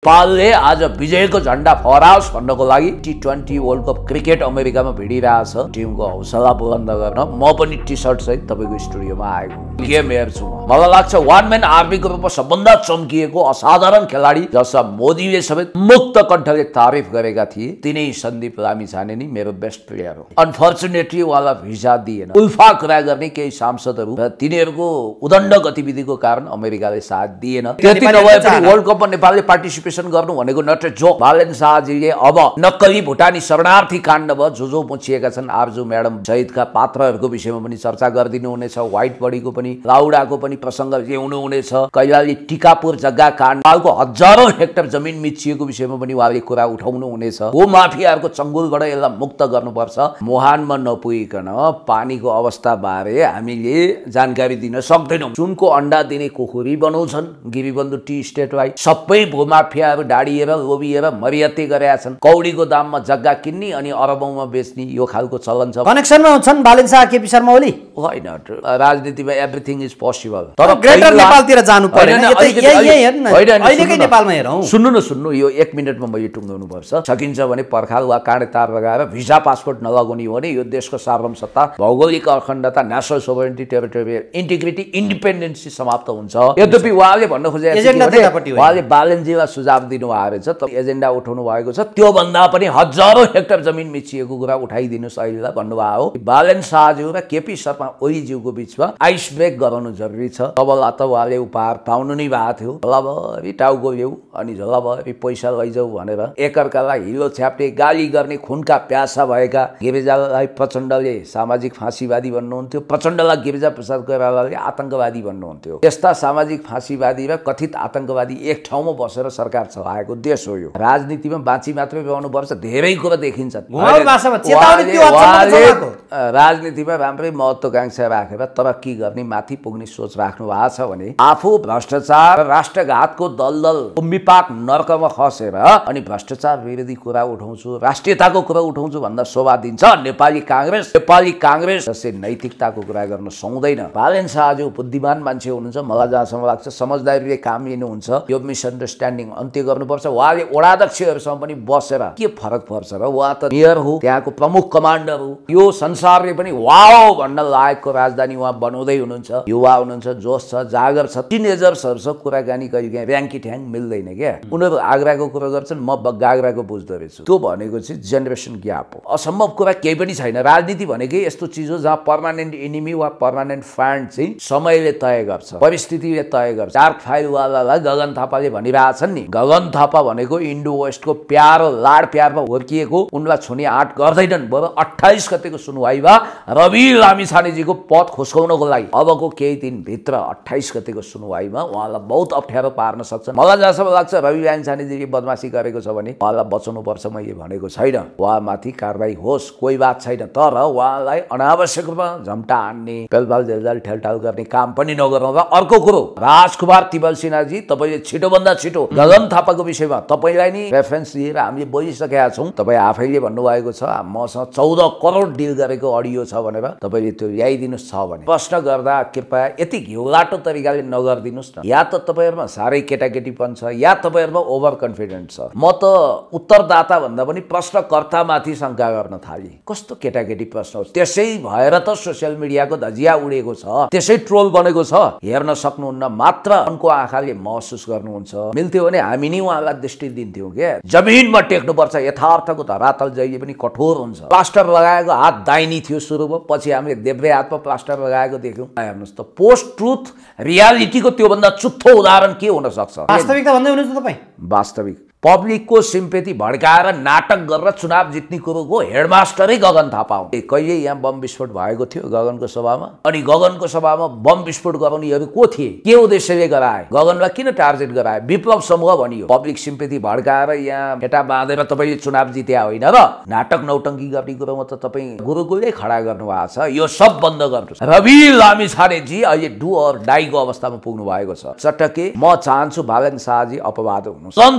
नेपालले आज विजयको झण्डा फहराओस् भन्नको लागि T20 वर्ल्ड कप क्रिकेट अमेरिकामा भिडिरहेछ। टिमको हौसला बुलन्द गर्न म पनि टी सर्ट सहित तपाईको स्टुडियोमा आएको गेम हेर्छु। मलाई लाग्छ वान म्यान आर्मीको रूपमा सबभन्दा चम्किएको असाधारण खेलाडी जसमा मोदीले समेत मुक्त कण्ठले तारिफ गरेका थिए तिनै सन्दीप लामिछाने नि मेरो बेस्ट प्लेयर हो। अनफर्चुनेटली उहाँलाई भिजा दिएन। उल्फा कुरा गर्ने केही सांसदहरू र तिनीहरूको उदण्ड गतिविधिको कारण अमेरिकाले साथ दिएन। त्यति नभए पनि वर्ल्ड कपमा नेपालले पार्टिसिपेसन गर्नु भनेको नट जो बालेन शाहजीले अब नक्कली भुटानी शरणार्थी काण्ड भयो जो मुछिएका छन् आरजु म्याडम सहितका पात्रहरूको विषयमा पनि चर्चा गरिदिनु हुनेछ। व्हाइट बडीको पनि लाउडाको पनि प्रसङ्ग ल्याउनु हुनेछ। कैलाली टिकापुर जग्गा काण्ड नेपालको हजारौं हेक्टर जमिन मिचिएको विषयमा पनि उहाँले कुरा उठाउनु हुनेछ। हो माफियाहरूको चङ्गुलबाट यसलाई मुक्त गर्नुपर्छ। मुहानमा नपुगिकन पानीको अवस्था बारे हामीले जानकारी दिन सक्दैनौँ। सुनको अण्डा दिने कुखुरी बनाउँछन् गिरिबन्धु टी स्टेटलाई सबै भूमाफियाहरू डाडिएर लोभिएर मर्याते गरेका छन्। कौडीको दाममा जग्गा किन्ने अनि अरबौंमा बेच्ने यो खालको चलन छ। कनेक्सनमा छन् बालेन शाह केपी शर्मा ओली। होइन राजनीतिमा एभ्रिथिङ इज पोसिबल तर ग्रेटर नेपालतिर जानु पर्दैन। अहिलेकै नेपालमा हेरौँ। सुन्नु यो 1 मिनेटमा मैले टुङ्गाउनु पर्छ। सकिन्छ भने पर्खाल वा काँडे तार लगाएर भिजा पासपोर्ट नलगाउने हो भने यो देशको सार्वभौमसत्ता भौगोलिक अखण्डता national sovereignty territorial integrity independency समाप्त हुन्छ। यद्यपि उहाँले भन्न खोजेको उहाँले बालेनजीलाई सुझाव दिनुभएको रहेछ तर एजेन्डा उठाउनु भएको छ। त्यो भन्दा पनि हजारौं हेक्टर जमिन मिचिएको कुरा उठाइदिनुहोस् अहिलेलाई भन्नुभयो। बालेन शाहज्यू र केपी शर्मा ओलीज्यूको बिचमा आइस ब्रेक गराउनु जरुरी छ। तबला त उहाँले उपहार पाउनु नै भएको थियो। झलभरि टाउको ल्याऊ अनि झलभरि पैसा लैजाऊ भनेर एकअर्कालाई हिलो छ्याप्टे गाली गर्ने खुनका प्यासा भएका गिरिजालाई प्रचण्डले सामाजिक फाँसीवादी भन्नुहुन्थ्यो। प्रचण्डलाई गिरिजा प्रसाद कोइरालाले आतंकवादी भन्नुहुन्थ्यो। यस्ता सामाजिक फाँसीवादी र कथित आतंकवादी एक ठाउँमा बसेर सरकार चलाएको देश हो यो। राजनीतिमा बाँची मात्रै रहनु पर्छ धेरै कुरा देखिन्छ। राजनीतिमा राम्रै महत्त्वकांक्षा राखेर तरक्की गर्ने माथि पुग्ने सोच राख्नु भएको छ भने आफू भ्रष्टाचार राष्ट्रघातको दलदल कुम्बिपाक नर्कमा खसेर अनि भ्रष्टाचार विरोधी कुरा उठाउँछु राष्ट्रियताको कुरा उठाउँछु भन्दा शोभा दिन्छ नेपाली कांग्रेस जसले नैतिकताको कुरा गर्न सक्दैन। बालेन शाहज्यू बुद्धिमान मान्छे हुनुहुन्छ। मलाई जहाँसम्म लाग्छ समझदारीले काम लिनुहुन्छ। यो मिसअन्डरस्ट्यान्डिङ अन्त्य गर्नुपर्छ। उहाँले वडाध्यक्षहरूसँग पनि बसेर के फरक पर्छ र उहाँ त मेयर हो त्यहाँको प्रमुख कमान्डर हो। यो संसारले पनि वाओ भन्न लायकको राजधानी उहाँ बनाउँदै हुनुहुन्छ। युवा हुनुहुन्छ जोश छ जागर छ टिनेजर्सहरूसँग कुराकानी कहिले र्याङ्की ठ्याङ मिल्दैन क्या। उनीहरू आग्राको कुरा गर्छन् म गाग्राको बुझ्दो रहेछु। त्यो भनेको चाहिँ जेनेरेसन ग्याप हो। असम्भव कुरा केही पनि छैन। राजनीति भनेकै यस्तो चिज हो जहाँ पर्मानेन्ट एनिमी वा पर्मानेन्ट फ्रेन्ड चाहिँ समयले तय गर्छ परिस्थितिले तय गर्छ। डार्क फाइलवालालाई गगन थापाले भनिरहेछन् नि गगन थापा भनेको इन्डो वेस्टको प्यार लाड प्यारमा हुर्किएको उनलाई छुने आँट गर्दैनन्। बरु 28 गतेको सुनवाईमा रवि लामिछानेजीको पद खुस्काउनको लागि अबको केही दिनभित्र 28 गतेको सुनवाईमा उहाँलाई बहुत अप्ठ्यारो पार्न सक्छ। मलाई जहाँसम्म लाग्छ रवि लामिछानेजीले बदमासी गरेको छ भने उहाँलाई बचाउनुपर्छ मैले भनेको छैन। उहाँमाथि कारबाही होस् कोही बात छैन तर उहाँलाई अनावश्यक रूपमा झम्टा हान्ने पेलपाल जेलजाल ठेलठाल गर्ने काम पनि नगर्नु। र अर्को कुरो राजकुमार तिमल सिन्हाजी तपाईँले छिटोभन्दा छिटो गगन थापाको विषयमा तपाईँलाई नि रेफरेन्स लिएर हामीले बोलिसकेका छौँ। तपाईँ आफैले भन्नुभएको छ मसँग 14 करोड डिल गरेको अडियो छ भनेर तपाईँले त्यो ल्याइदिनुहोस् छ भने प्रश्न गर्दा कृपया यति घिउलाटो तरिकाले नगरिदिनुहोस् न। या त तपाईँहरूमा साह्रै केटाकेटीपन छ या तपाईँहरूमा ओभर कन्फिडेन्ट छ। म त उत्तरदाता भन्दा पनि प्रश्नकर्तामाथि शङ्का गर्न थालेँ। कस्तो केटाकेटी प्रश्न हो। त्यसै भएर त सोसियल मिडियाको धजिया उडेको छ त्यसै ट्रोल बनेको छ। हेर्न सक्नुहुन्न मात्र उनको आँखाले महसुस गर्नुहुन्छ। मिल्थ्यो भने हामी नै उहाँलाई दृष्टि दिन्थ्यौँ क्या। जमिनमा टेक्नुपर्छ। यथार्थको धरातल जहिले पनि कठोर हुन्छ। प्लास्टर लगाएको हात दाहिनी थियो सुरुमा पछि हामीले देब्रे हातमा प्लास्टर लगाएको देख्यौँ। हेर्नुहोस् त पोस्ट ट्रुथ रियालिटीको त्योभन्दा चुत्थो उदाहरण के हुन सक्छ। वास्तविकता भन्दै हुनुहुन्छ तपाईँ। वास्तविक पब्लिकको सिम्पेथी भड्काएर नाटक गरेर चुनाव जित्ने कुरोको हेडमास्टरै गगन थापा हो। कहिले यहाँ बम विस्फोट भएको थियो गगनको सभामा अनि गगनको सभामा बम विस्फोट गराउनेहरू को थिए के उद्देश्यले गराए गगनलाई किन टार्गेट गराए विप्लव समूह भनियो। पब्लिक सिम्पेथी भड्काएर यहाँ फेटा बाँधेर तपाईँले चुनाव जित्या होइन र नाटक नौटङ्की गर्ने कुरोमा त तपाईँ गुरुकुलले खडा गर्नु भएको छ। यो सब बन्द गर्नुहोस्। रवि लामिछानेजी अहिले डु अर डाईको अवस्थामा पुग्नु भएको छ। चटके म चाहन्छु बालेन शाहजी अपवाद हुनु। गगन थापा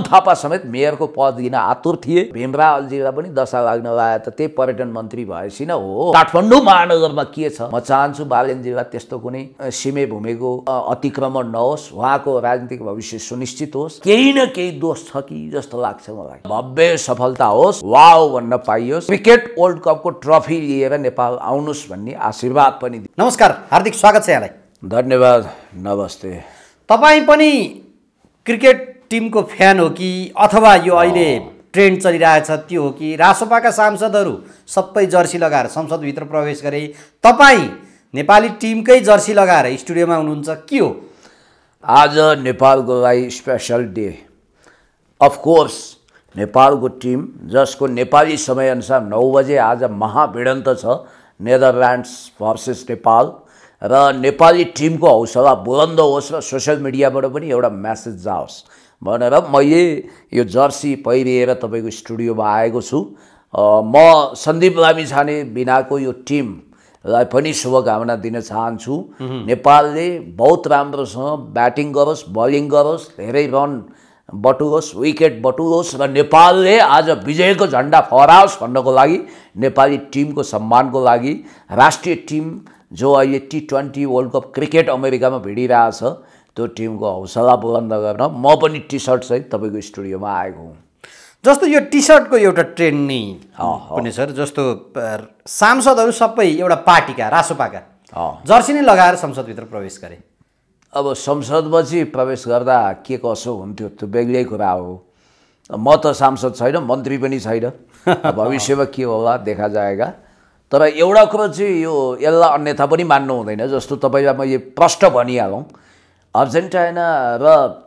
समेत मेयरको पद दिन आतुर थिए। भीमराव अल्जीलाई पनि दशा लाग्न लाग्यो त त्यही पर्यटन मन्त्री भएपछि न हो। काठमाडौँ महानगरमा के छ, म चाहन्छु बालेनजीलाई त्यस्तो कुनै सीमे भूमिको अतिक्रमण नहोस्, उहाँको राजनीतिक भविष्य सुनिश्चित होस्। केही न केही दोष छ कि जस्तो लाग्छ मलाई। भव्य सफलता होस्, वाउ भन्न पाइयोस्, क्रिकेट वर्ल्ड कपको ट्रफी लिएर नेपाल आउनुहोस् भन्ने आशीर्वाद पनि। नमस्कार, हार्दिक स्वागत छ यहाँलाई। धन्यवाद, नमस्ते। तपाईँ पनि क्रिकेट टिमको फ्यान हो कि अथवा यो अहिले ट्रेन्ड चलिरहेछ त्यो हो कि? रासोपाका सांसदहरू सबै जर्सी लगाएर संसदभित्र प्रवेश गरे, तपाईँ नेपाली टिमकै जर्सी लगाएर स्टुडियोमा हुनुहुन्छ, के हो? आज नेपालको लागि स्पेसल डे। अफकोर्स नेपालको टिम जसको नेपाली समयअनुसार 9 बजे आज महाभिडन्त छ, नेदरल्यान्ड्स भर्सेस नेपाल, र नेपाली टिमको हौसला बुलन्द होस् र सोसियल मिडियाबाट पनि एउटा मेसेज जाओस् भनेर मैले यो जर्सी पहिरिएर तपाईँको स्टुडियोमा आएको छु। म सन्दीप लामिछाने बिनाको यो टिमलाई पनि शुभकामना दिन चाहन्छु। नेपालले बहुत राम्रोसँग ब्याटिङ गरोस्, बलिङ गरोस्, धेरै रन बटुलोस्, विकेट बटुलोस् र नेपालले आज विजयको झन्डा फहराओस् भन्नको लागि, नेपाली टिमको सम्मानको लागि, राष्ट्रिय टिम जो अहिले T20 वर्ल्ड कप क्रिकेट अमेरिकामा भिडिरहेछ त्यो टिमको हौसला बुलन्द गर्न म पनि टी सर्ट सहित तपाईँको स्टुडियोमा आएको हुँ। जस्तो यो टी सर्टको एउटा ट्रेन्ड नै पनि सर, जस्तो सांसदहरू सबै एउटा पार्टीका रासोपाका जर्सी नै लगाएर संसदभित्र प्रवेश गरे। अब संसदमा चाहिँ प्रवेश गर्दा के कसो हुन्थ्यो त्यो बेग्लै कुरा हो। म त सांसद छैन, मन्त्री पनि छैन, भविष्यमा के होला देखा जाएगा। तर एउटा कुरो चाहिँ यो यसलाई अन्यथा पनि मान्नु हुँदैन। जस्तो तपाईँलाई मैले प्रष्ट भनिहालौँ, अर्जेन्टिना र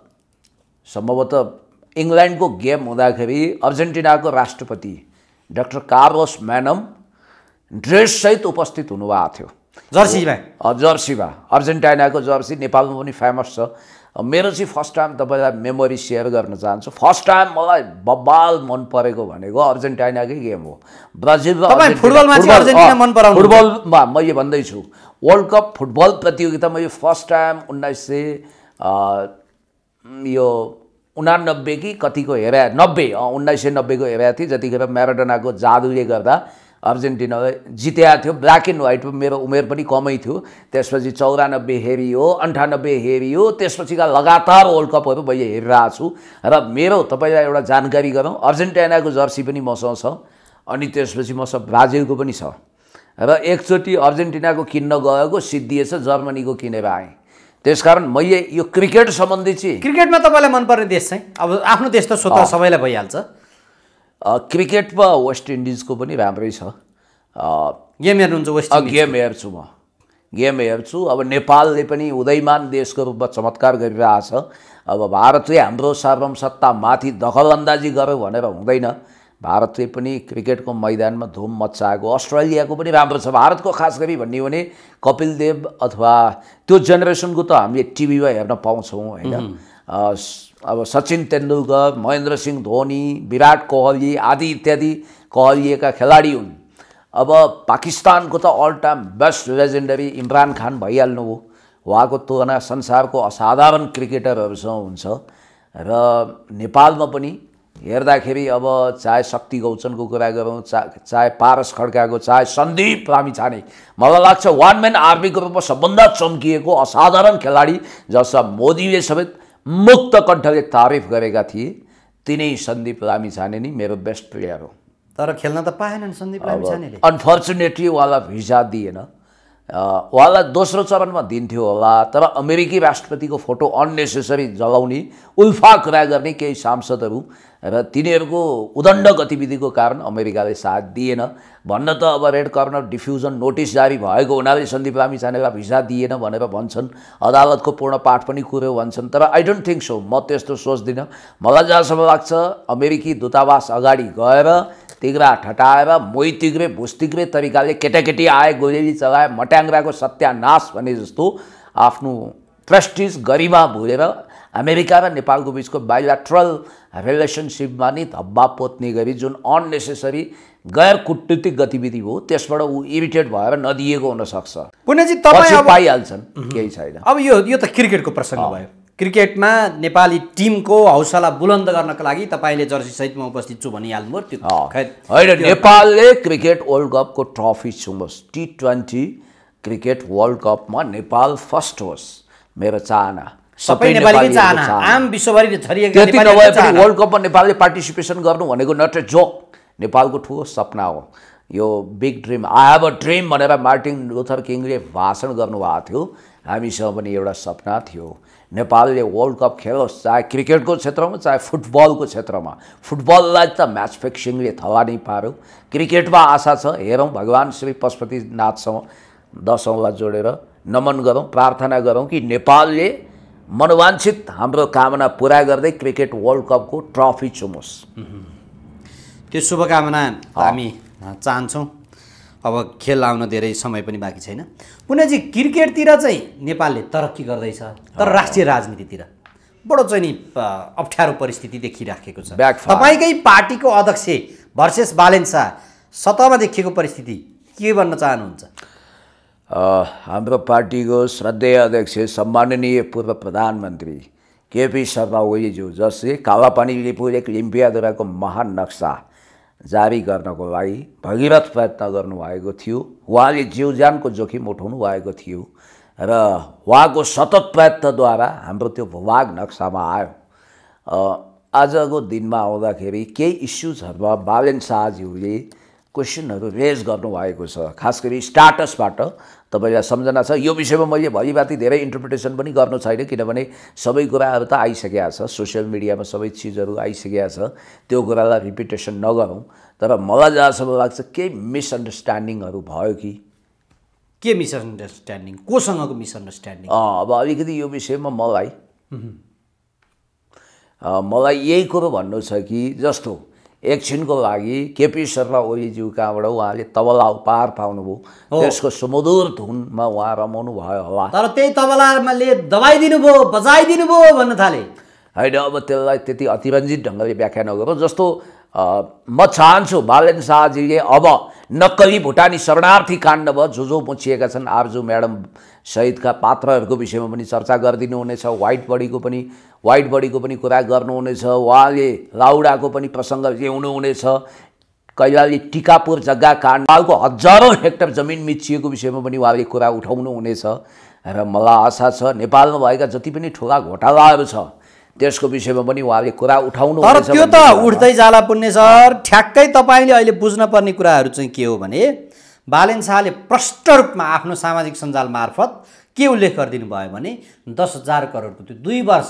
सम्भवतः इङ्ल्यान्डको गेम हुँदाखेरि अर्जेन्टिनाको राष्ट्रपति डाक्टर कार्लोस मेनम ड्रेससहित उपस्थित हुनुभएको थियो जर्सीमा। अर्जेन्टिनाको जर्सी नेपालमा पनि फेमस छ। मेरो चाहिँ फर्स्ट टाइम तपाईँलाई मेमोरी सेयर गर्न चाहन्छु। फर्स्ट टाइम मलाई बब्बाल मन परेको भनेको अर्जेन्टिनाकै गेम हो। ब्राजिल फुटबलमा मैले भन्दैछु, वर्ल्ड कप फुटबल प्रतियोगितामा यो फर्स्ट टाइम 1989 कि कतिको हेरा 1990 को हेरेको थिएँ, जतिखेर म्याराडोनाको जादुले गर्दा अर्जेन्टिनाले जितेको थियो। ब्ल्याक एन्ड व्हाइटमा मेरो उमेर पनि कमै थियो। त्यसपछि 94 हेरियो, 98 हेरियो, त्यसपछिका लगातार वर्ल्ड कपहरू मैले हेरिरहेको छु। र मेरो तपाईँलाई एउटा जानकारी गरौँ, अर्जेन्टिनाको जर्सी पनि मसँग छ, अनि त्यसपछि मसँग ब्राजिलको पनि छ। र एकचोटि अर्जेन्टिनाको किन्न गएको सिद्धिएछ, जर्मनीको किनेर आएँ। त्यसकारण मैले यो क्रिकेट सम्बन्धी चाहिँ, क्रिकेटमा तपाईँलाई मनपर्ने देश चाहिँ अब आफ्नो देश त स्वतः सबैलाई भइहाल्छ। क्रिकेटमा वेस्ट इन्डिजको पनि राम्रै छ। गेम हेर्नुहुन्छ? वेस्ट इन्डिज गेम हेर्छु, म गेम हेर्छु। अब नेपालले पनि उदयमान देशको रूपमा चमत्कार गरिरहेछ। अब भारतले हाम्रो सार्वभौमसत्तामाथि दखलअन्दाजी गर्यो भनेर हुँदैन। भारतले पनि क्रिकेटको मैदानमा धुम मच्चाएको, अस्ट्रेलियाको पनि राम्रो छ। भारतको खास गरी भन्ने हो भने कपिल देव अथवा त्यो जेनेरेसनको त हामीले टिभीमा हेर्न पाउँछौँ होइन। अब सचिन तेन्दुलकर, महेन्द्र सिंह धोनी, विराट कोहली आदि इत्यादि कहलिएका खेलाडी हुन्। अब पाकिस्तानको त all time best legendary Imran Khan भइहाल्नु हो। उहाँको तुलना संसारको असाधारण क्रिकेटरहरूसँग हुन्छ। र नेपालमा पनि हेर्दाखेरि अब चाहे शक्ति गौचनको कुरा गरौँ, चाहे पारस खड्काको, चाहे सन्दीप लामिछाने, मलाई लाग्छ वान म्यान आर्मीको रूपमा सबभन्दा चम्किएको असाधारण खेलाडी जसमा मोदीले समेत मुक्त कण्ठले तारिफ गरेका थिए, तिनै सन्दीप लामिछाने नै मेरो बेस्ट प्लेयर हो। तर खेल्न त पाएनन् सन्दीप लामिछानेले। अनफर्चुनेटली उहाँलाई भिजा दिएन। उहाँलाई दोस्रो चरणमा दिन्थ्यो होला, तर अमेरिकी राष्ट्रपतिको फोटो अननेसेसरी जलाउने, उल्फा कुरा गर्ने केही सांसदहरू र तिनीहरूको उदण्ड गतिविधिको कारण अमेरिकाले साथ दिएन। भन्न त अब रेड कर्नर डिफ्युजन नोटिस जारी भएको हुनाले सन्दीप लामिछानेलाई भिजा दिएन भनेर भन्छन्, अदालतको पूर्ण पाठ पनि कुर्यो भन्छन्। तर आई डोन्ट थिङ्क सो, म त्यस्तो सोच्दिनँ। मलाई जहाँसम्म लाग्छ अमेरिकी दूतावास अगाडि गएर तिग्रा ठटाएर मोही तिग्रे भुस्तिग्रे तरिकाले केटाकेटी आए, गोली चलाए, मट्याङ्ग्राको सत्यानाश भने जस्तो आफ्नो प्रेस्टिज गरिमा भुलेर अमेरिका र नेपालको बिचको बाइल्याट्रल रिलेसनसिपमा नि धब्बा पोत्ने गरी जुन अननेसेसरी गैर कूटनीतिक गतिविधि हो, त्यसबाट ऊ इरिटेट भएर नदिएको हुनसक्छ। पुण्यजी तपाईँ पाइहाल्छन्, केही छैन। अब यो त क्रिकेटको प्रसङ्ग भयो। क्रिकेटमा नेपाली टिमको हौसला बुलन्द गर्नको लागि तपाईँले जर्सी सहितमा उपस्थित छु भनिहाल्नुभयो त्यो खैर होइन नेपालले क्रिकेट वर्ल्ड कपको ट्रफी छुओस् T20 क्रिकेट वर्ल्ड कपमा नेपाल फर्स्ट होस् मेरो चाहना सबै नेपालीकै चाहना आम विश्वभरि छरिएका त्यति नभए पनि वर्ल्ड कपमा नेपालले पार्टिसिपेसन गर्नु भनेको नट ए जोक नेपालको ठुलो सपना हो यो big dream I have a dream भनेर मार्टिन लुथर किङले भाषण गर्नुभएको थियो हामीसँग पनि एउटा सपना थियो नेपालले वर्ल्ड कप खेलोस् चाहे क्रिकेटको क्षेत्रमा चाहे फुटबलको क्षेत्रमा फुटबललाई त म्याच फिक्सिङले थला नै पार्यो क्रिकेटमा आशा छ हेरौँ भगवान् श्री पशुपतिनाथसँग दशौँलाई जोडेर नमन गरौँ प्रार्थना गरौँ कि नेपालले मनोवाञ्छित हाम्रो कामना पुरा गर्दै क्रिकेट वर्ल्ड कपको ट्रफी चुमोस् त्यो शुभकामना हामी चाहन्छौँ अब खेल आउन धेरै समय पनि बाँकी छैन पुनःजी क्रिकेटतिर चाहिँ नेपालले तरक्की गर्दैछ तर राष्ट्रिय राजनीतितिर बडो चाहिँ नि अप्ठ्यारो परिस्थिति देखिराखेको छ तपाईँकै पार्टीको अध्यक्ष भर्सेस बालेन शाह सतहमा देखिएको परिस्थिति के भन्न चाहनुहुन्छ हाम्रो पार्टीको श्रद्धेय अध्यक्ष सम्माननीय पूर्व प्रधानमन्त्री केपी शर्मा ओलीज्यू जसले कालापानी लिपुलेक लिम्पियाद्वाराको महान नक्सा जारी गर्नको लागि भगीरथ प्रयत्न गर्नुभएको थियो उहाँले जीवज्यानको जोखिम उठाउनु भएको थियो र उहाँको सतत प्रयत्नद्वारा हाम्रो त्यो भूभाग नक्सामा आयो आजको दिनमा आउँदाखेरि केही इस्युजहरूमा बालेन शाहज्यूले क्वेसनहरू रेज गर्नुभएको छ खास गरी स्टाटसबाट तपाईँलाई सम्झना छ यो विषयमा मैले भलिभाति धेरै इन्टरप्रिटेसन पनि गर्नु छैन किनभने सबै कुराहरू त आइसकेका छ सोसियल मिडियामा सबै चिजहरू आइसकेका छ त्यो कुरालाई रिपिटेसन नगरौँ तर मलाई जहाँसम्म लाग्छ केही मिसअन्डरस्ट्यान्डिङहरू भयो कि के मिसअन्डरस्ट्यान्डिङ कोसँगको मिसअन्डरस्ट्यान्डिङ अब अलिकति यो विषयमा मलाई यही कुरो भन्नु छ कि जस्तो एकछिनको लागि केपी शर्मा ओलीज्यू कहाँबाट उहाँले तबला उपहार पाउनुभयो त्यसको सुमधुर धुनमा उहाँ रमाउनु भयो होला तर त्यही तबलाले दबाइदिनु भयो बजाइदिनु भयो भन्न थाले होइन अब त्यसलाई त्यति अतिरञ्जित ढङ्गले व्याख्या नगरौँ जस्तो म चाहन्छु बालेन शाहजीले अब नक्कली भुटानी शरणार्थी काण्ड भयो जो मुछिएका छन् आरजु म्याडम सहितका पात्रहरूको विषयमा पनि चर्चा गरिदिनु हुनेछ व्हाइट बडीको पनि कुरा गर्नुहुनेछ उहाँले लाउडाको पनि प्रसङ्ग ल्याउनु हुनेछ कैलाली टिकापुर जग्गा काण्ड नेपालको हजारौँ हेक्टर जमिन मिचिएको विषयमा पनि उहाँले कुरा उठाउनु हुनेछ र मलाई आशा छ नेपालमा भएका जति पनि ठुला घोटालाहरू छ त्यसको विषयमा पनि उहाँले कुरा उठाउनु हुनेछ तर त्यो त उठ्दै जाला पुण्य सर ठ्याक्कै तपाईँले अहिले बुझ्न पर्ने कुराहरू चाहिँ के हो भने बालेन शाहले प्रष्ट रूपमा आफ्नो सामाजिक सञ्जाल मार्फत के उल्लेख गरिदिनु भयो भने 10,000 करोडको त्यो 2 वर्ष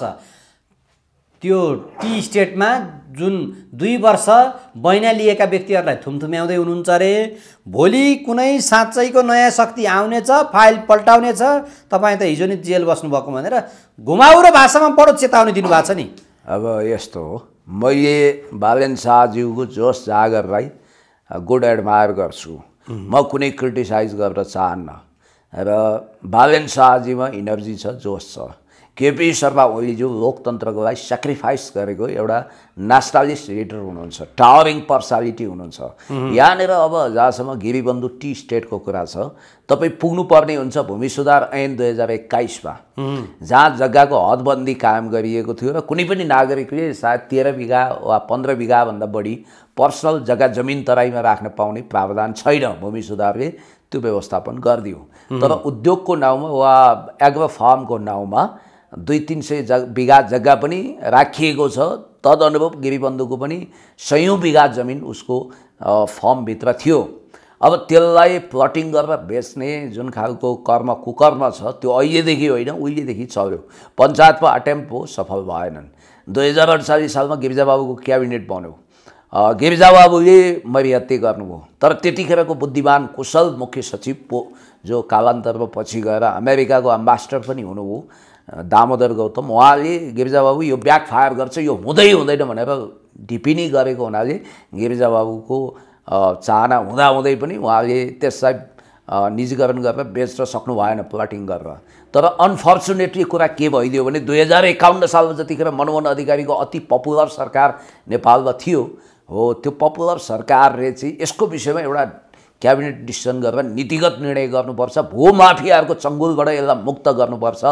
त्यो टी स्टेटमा जुन 2 वर्ष बैना लिएका व्यक्तिहरूलाई थुमथुम्याउँदै हुनुहुन्छ अरे भोलि कुनै साँच्चैको नयाँ शक्ति आउनेछ फाइल पल्टाउनेछ तपाईँ त हिजो नि जेल बस्नुभएको भनेर घुमाउरो भाषामा बडो चेतावनी दिनुभएको छ नि अब यस्तो हो मैले बालेन शाहज्यूको जोस जागरलाई गुड एडमायर गर्छु म कुनै क्रिटिसाइज गर्न चाहन्न र बालेन शाहजीमा इनर्जी छ जोस छ केपी शर्मा ओलीज्यू लोकतन्त्रको लागि सेक्रिफाइस गरेको एउटा नेसनलिस्ट लिडर हुनुहुन्छ टावरिङ पर्सनालिटी हुनुहुन्छ यहाँनिर अब जहाँसम्म गिरिबन्धु टी स्टेटको कुरा छ तपाईँ पुग्नुपर्ने हुन्छ भूमि सुधार ऐन 2021मा जहाँ जग्गाको हदबन्दी कायम गरिएको थियो र कुनै पनि नागरिकले सायद 13 बिघा वा 15 बिघाभन्दा बढी पर्सनल जग्गा जमिन तराईमा राख्न पाउने प्रावधान छैन भूमि सुधारले त्यो व्यवस्थापन गरिदियो तर उद्योगको नाउँमा वा एग्रो फार्मको नाउँमा 200-300 बिघा जग्गा पनि राखिएको छ तदनुरूप गिरिबन्धुको पनि 100 बिघा जमिन उसको फर्मभित्र थियो अब त्यसलाई प्लटिङ गरेर बेच्ने जुन खालको कर्म कुकर्म छ त्यो अहिलेदेखि होइन उहिलेदेखि चल्यो पञ्चायतको अटेम्प्ट हो सफल भएनन् 2048 सालमा गिरिजाबाबुको क्याबिनेट बन्यो गिरिजाबाबुले मरिहत्ते गर्नुभयो तर त्यतिखेरको बुद्धिमान कुशल मुख्य सचिव जो कालान्तरमा पछि गएर अमेरिकाको एम्बासडर पनि हुनुभयो दामोदर गौतम उहाँले गिरिजाबाबु यो ब्याक फायर गर्छ यो हुँदैन भनेर ढिपिनी गरेको हुनाले गिरिजाबाबुको चाहना हुँदाहुँदै पनि उहाँले त्यसलाई निजीकरण गरेर बेच्न सक्नु भएन प्लटिङ गरेर तर अनफर्चुनेटली कुरा के भइदियो भने 2051 सालमा जतिखेर मनमोहन अधिकारीको अति पपुलर सरकार नेपालमा थियो हो त्यो पपुलर सरकारले चाहिँ यसको विषयमा एउटा क्याबिनेट डिसिसन गरेर नीतिगत निर्णय गर्नुपर्छ भूमाफियाहरूको चङ्गुलबाट यसलाई मुक्त गर्नुपर्छ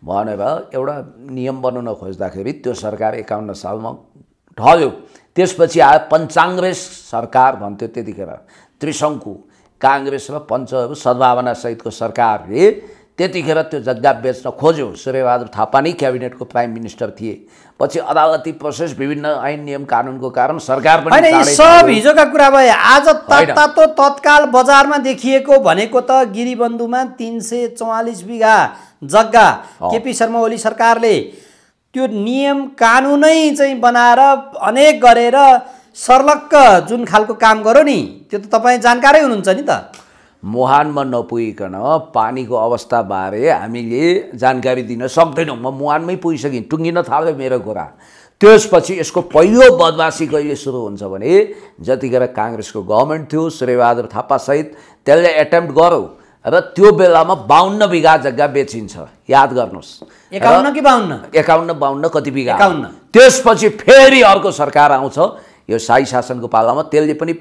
भनेर एउटा नियम बनाउन खोज्दाखेरि त्यो सरकार 51 सालमा ढल्यो। त्यसपछि आयो पञ्चाङ्ग्रेस सरकार भन्थ्यो त्यतिखेर, त्रिशङ्कु काङ्ग्रेस र पञ्चहरू सद्भावनासहितको सरकारले त्यतिखेर त्यो जग्गा बेच्न खोज्यो। सूर्यबहादुर थापा नै क्याबिनेटको प्राइम मिनिस्टर थिए। पछि अदालती प्रोसेस विभिन्न ऐन नियम कानुनको कारण सरकार पनि हैन, सब हिजोका कुरा भए। आज तातो तत्काल बजारमा देखिएको भनेको त गिरीबन्धुमा 344 बिघा जग्गा केपी शर्मा ओली सरकारले त्यो नियम कानुनै चाहिँ बनाएर अनेक गरेर सर्लक्क जुन खालको काम गर्यो नि, त्यो त तपाईँ जानकारै हुनुहुन्छ नि त। मुहानमा नपुगिकन पानीको अवस्थाबारे हामीले जानकारी दिन सक्दैनौँ। म मुहानमै पुगिसकेँ, टुङ्गिन थाल्यो मेरो कुरा। त्यसपछि यसको पहिलो बदमासी कहिले सुरु हुन्छ भने जतिखेर काङ्ग्रेसको गभर्मेन्ट थियो सूर्यबहादुर थापासहित, त्यसले एटेम्प्ट गर्यो र त्यो बेलामा 52 बिघा जग्गा बेचिन्छ। याद गर्नुहोस्, 51 कि 52? 51-52 कति बिघा। 51। त्यसपछि फेरि अर्को सरकार आउँछ यो शाही शासनको पालामा, त्यसले पनि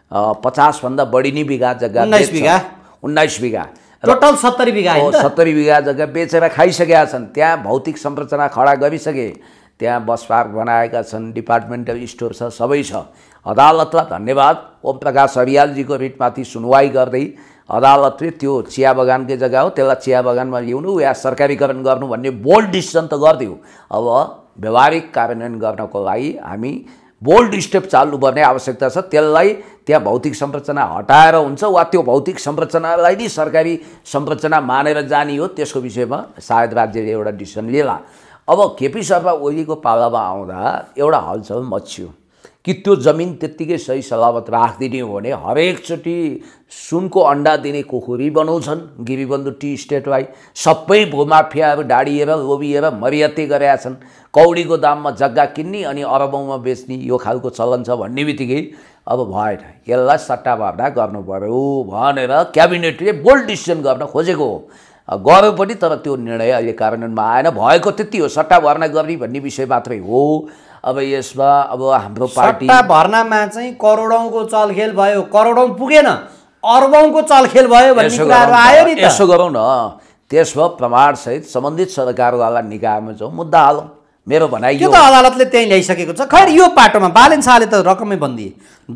50 भन्दा बढी नै बिघा जग्गा, 19 बिघा, 19 बिघा, टोटल 70 बिघा, 70 बिघा जग्गा बेचेर खाइसकेका छन्। त्यहाँ भौतिक संरचना खडा गरिसके, त्यहाँ बस पार्क बनाएका छन्, डिपार्टमेन्टल स्टोर छ, सबै छ। अदालतलाई धन्यवाद, ओम प्रकाश अरियालजीको रिटमाथि सुनवाई गर्दै अदालतले त्यो चिया बगानकै जग्गा हो, त्यसलाई चिया बगानमा ल्याउनु या सरकारीकरण गर्नु भन्ने बोल्ड डिसिजन त गरिदियो। अब व्यवहारिक कार्यान्वयन गर्नको लागि हामी बोल्ड स्टेप चाल्नुपर्ने आवश्यकता छ। त्यसलाई त्यहाँ भौतिक संरचना हटाएर हुन्छ वा त्यो भौतिक संरचनालाई नै सरकारी संरचना मानेर जाने हो, त्यसको विषयमा सायद राज्यले एउटा डिसिजन लिएला। अब केपी शर्मा ओलीको पालामा आउँदा एउटा हलचल मच्यो कि त्यो जमिन त्यत्तिकै सही सलामत राखिदिने हो भने हरेकचोटि सुनको अन्डा दिने कोखुरी बनाउँछन् गिरीबन्धु टी स्टेटलाई। सबै भूमाफियाहरू डाडिएर लोभिएर मर्याते गरेका छन्। कौडीको दाममा जग्गा किन्ने अनि अरबौँमा बेच्ने यो खालको चलन छ भन्ने बित्तिकै अब भएन, यसलाई सट्टाभर्ना गर्नु पर्यो भनेर क्याबिनेटले बोल्ड डिसिजन गर्न खोजेको हो। गर्यो पनि, तर त्यो निर्णय अहिले कार्यान्वयनमा आएन। भएको त्यति हो, सट्टा भर्ना गर्ने भन्ने विषय मात्रै हो। अब यसमा अब हाम्रो पार्टी सट्टा भर्नामा चाहिँ करोडौँको चलखेल भयो, करोडौँ पुगेन, अरबौँको चलखेल भयो भन्ने कुराहरू आयो नि त। यसो गरौँ न, त्यसमा प्रमाणसहित सम्बन्धित सरकारवाला निकायमा जाउँ, मुद्दा हालौँ। मेरो भनाइ यो त अदालतले त्यहीँ ल्याइसकेको छ। खैर यो पाटोमा बालेन शाहले त रकमै बन्दिए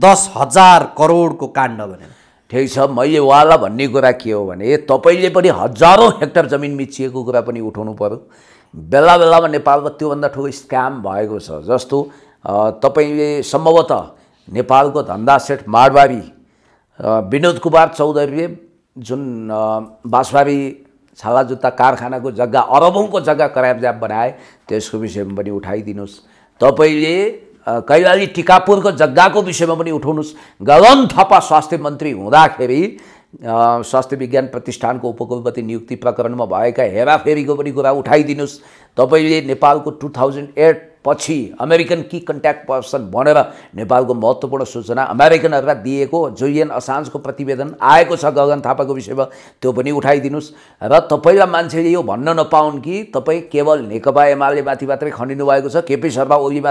10,000 करोडको काण्ड भनेर। ठिक छ, मैले वाला भन्ने कुरा के हो भने तपाईँले पनि हजारौँ हेक्टर जमिन मिचिएको कुरा पनि उठाउनु पर्यो। बेला बेलामा नेपालमा त्योभन्दा ठुलो स्क्याम भएको छ। जस्तो तपाईँले सम्भवतः नेपालको धन्दा सेठ माडवारी विनोद कुमार चौधरीले जुन बाँसबारी छाला जुत्ता कारखानाको जग्गा अरबौँको जग्गा कराबजाब बनाए, त्यसको विषयमा पनि उठाइदिनुहोस्। तपाईँले कैलाली टिकापुरको जग्गाको विषयमा पनि उठाउनुहोस्। गगन थापा स्वास्थ्य मन्त्री हुँदाखेरि स्वास्थ्य विज्ञान प्रतिष्ठानको उपकुलपति नियुक्ति प्रकरणमा भएका हेराफेरीको पनि कुरा उठाइदिनुहोस्। तपाईँले नेपालको 2008 पछि अमेरिकन की कन्ट्याक्ट पर्सन भनेर नेपालको महत्त्वपूर्ण सूचना अमेरिकनहरूलाई दिएको जुलियन असान्जको प्रतिवेदन आएको छ गगन थापाको विषयमा, त्यो पनि उठाइदिनुहोस्। र तपाईँलाई मान्छेले यो भन्न नपाउन् कि तपाईँ केवल नेकपा एमाले माथि मात्रै खनिनु भएको छ, केपी शर्मा ओली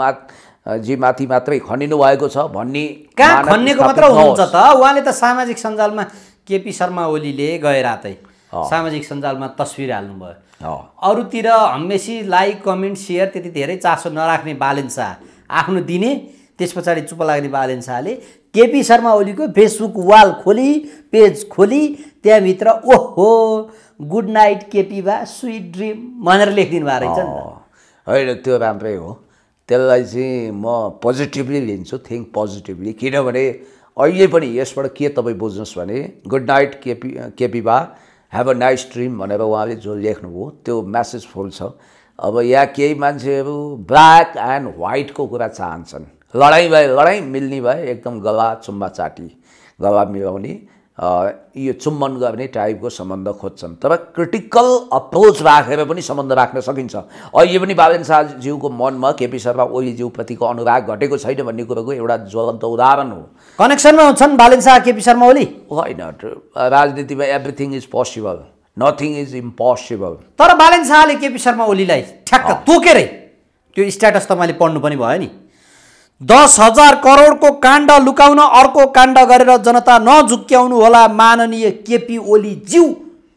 माथि मात्रै खनिनु भएको छ भन्ने। कहाँ खन्नेको मात्र हुनुहुन्छ त? उहाँले त सामाजिक सञ्जालमा केपी शर्मा ओलीले गए रातै सामाजिक सञ्जालमा तस्बिर हाल्नुभयो। अरूतिर हमेसी लाइक कमेन्ट सेयर त्यति धेरै चासो नराख्ने बालेन शाह आफ्नो दिने, त्यस पछाडि चुप लाग्ने बालेन शाहले केपी शर्मा ओलीको फेसबुक वाल खोली, पेज खोली, त्यहाँभित्र ओहो गुड नाइट केपी बा स्विट ड्रिम भनेर लेखिदिनु भएको रहेछ नि त। होइन, त्यो राम्रै हो। त्यसलाई चाहिँ म पोजिटिभली लिन्छु, थिङ्क पोजिटिभली। किनभने अहिले पनि यसबाट के तपाईँ बुझ्नुहोस् भने गुड नाइट केपी बा ह्याभ अ नाइस ड्रिम भनेर उहाँले जो लेख्नुभयो त्यो म्यासेज फुल छ। अब यहाँ केही मान्छेहरू ब्ल्याक एन्ड व्हाइटको कुरा चाहन्छन्। लडाइँ भए लडाइँ, मिल्ने भए एकदम गला चुम्बा चाटी, गला मिलाउने, यो चुम्बन गर्ने टाइपको सम्बन्ध खोज्छन्। तर क्रिटिकल अप्रोच राखेर पनि सम्बन्ध राख्न सकिन्छ। अहिले पनि बालेन शाहज्यूको मनमा केपी शर्मा ओलीज्यूप्रतिको अनुराग घटेको छैन भन्ने कुरोको एउटा ज्वलन्त उदाहरण हो। कनेक्सनमा छन् बालेन शाह केपी शर्मा ओली? होइन, राजनीतिमा everything is possible, nothing is impossible. तर बालेन शाहले केपी शर्मा ओलीलाई ठ्याक्क तोकेरै त्यो स्ट्याटस तपाईँले पढ्नु पनि भयो नि। 10,000 करोडको काण्ड लुकाउन अर्को काण्ड गरेर जनता नझुक्क्याउनु होला माननीय केपी ओली ज्यू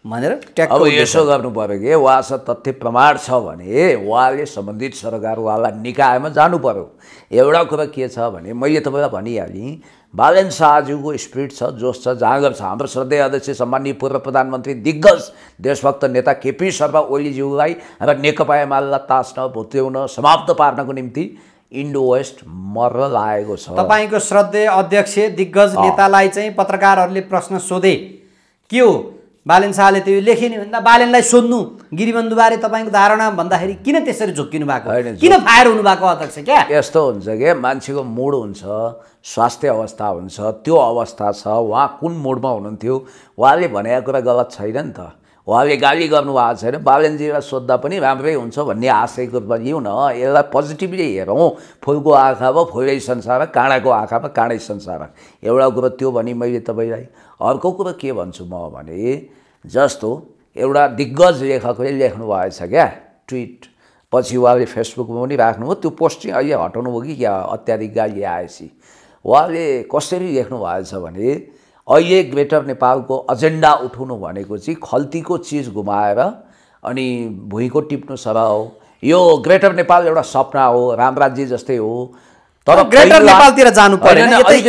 भनेर ट्याक्क अब यसो गर्नु पर्यो कि उहाँसँग तथ्य प्रमाण छ भने उहाँले सम्बन्धित सरकारवाला निकायमा जानु पर्यो। एउटा कुरा के छ भने मैले तपाईँलाई भनिहालेँ, बालेन शाहज्यूको स्पिरिट छ, जोस छ, जाँगर छ। हाम्रो श्रद्धेय अध्यक्ष सम्माननीय पूर्व प्रधानमन्त्री दिग्गज देशभक्त नेता केपी शर्मा ओलीज्यूलाई र नेकपा एमालेलाई तास्न, भुत्याउन, समाप्त पार्नको निम्ति इन्डो वेस्ट मर्न लागेको छ। तपाईँको श्रद्धेय अध्यक्ष दिग्गज नेतालाई चाहिँ पत्रकारहरूले प्रश्न सोधे, के हो बालेन शाहले त्यो लेखे नि भन्दा बालेनलाई सोध्नु गिरिबन्धुबारे तपाईँको धारणा भन्दाखेरि किन त्यसरी झुक्किनु भएको, किन फायर हुनु भएको अध्यक्ष? क्या यस्तो हुन्छ कि मान्छेको मुड हुन्छ, स्वास्थ्य अवस्था हुन्छ, त्यो अवस्था छ। उहाँ कुन मुडमा हुनुहुन्थ्यो, उहाँले भनेको कुरा गलत छैन नि त। उहाँले गाली गर्नुभएको छैन, बालेनजीलाई सोद्धा पनि राम्रै हुन्छ भन्ने आशयको लिउँ न। यसलाई पोजिटिभली हेरौँ। फुलको आँखामा फुलै संसार, काँडाको आँखामा काँडै संसार। एउटा कुरो त्यो भने मैले तपाईँलाई। अर्को कुरो के भन्छु म भने, जस्तो एउटा दिग्गज लेखकले लेख्नु भएछ क्या ट्विट, पछि उहाँले फेसबुकमा पनि राख्नुभयो। त्यो पोस्ट चाहिँ अहिले हटाउनु भयो कि क्या अत्याधिक गाली आएपछि। उहाँले कसरी लेख्नु भएछ भने, अहिले ग्रेटर नेपालको एजेन्डा उठाउनु भनेको चाहिँ खल्तीको चिज घुमाएर अनि भुइँको टिप्नु सरह हो। यो ग्रेटर नेपाल एउटा सपना हो, रामराज्य जस्तै हो। तर ग्रेटर नेपालतिर जानु पर्दैन,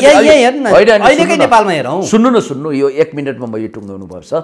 अहिलेकै नेपालमा हेरौँ। सुन्नु यो 1 मिनटमा मैले टुङ्गाउनुपर्छ।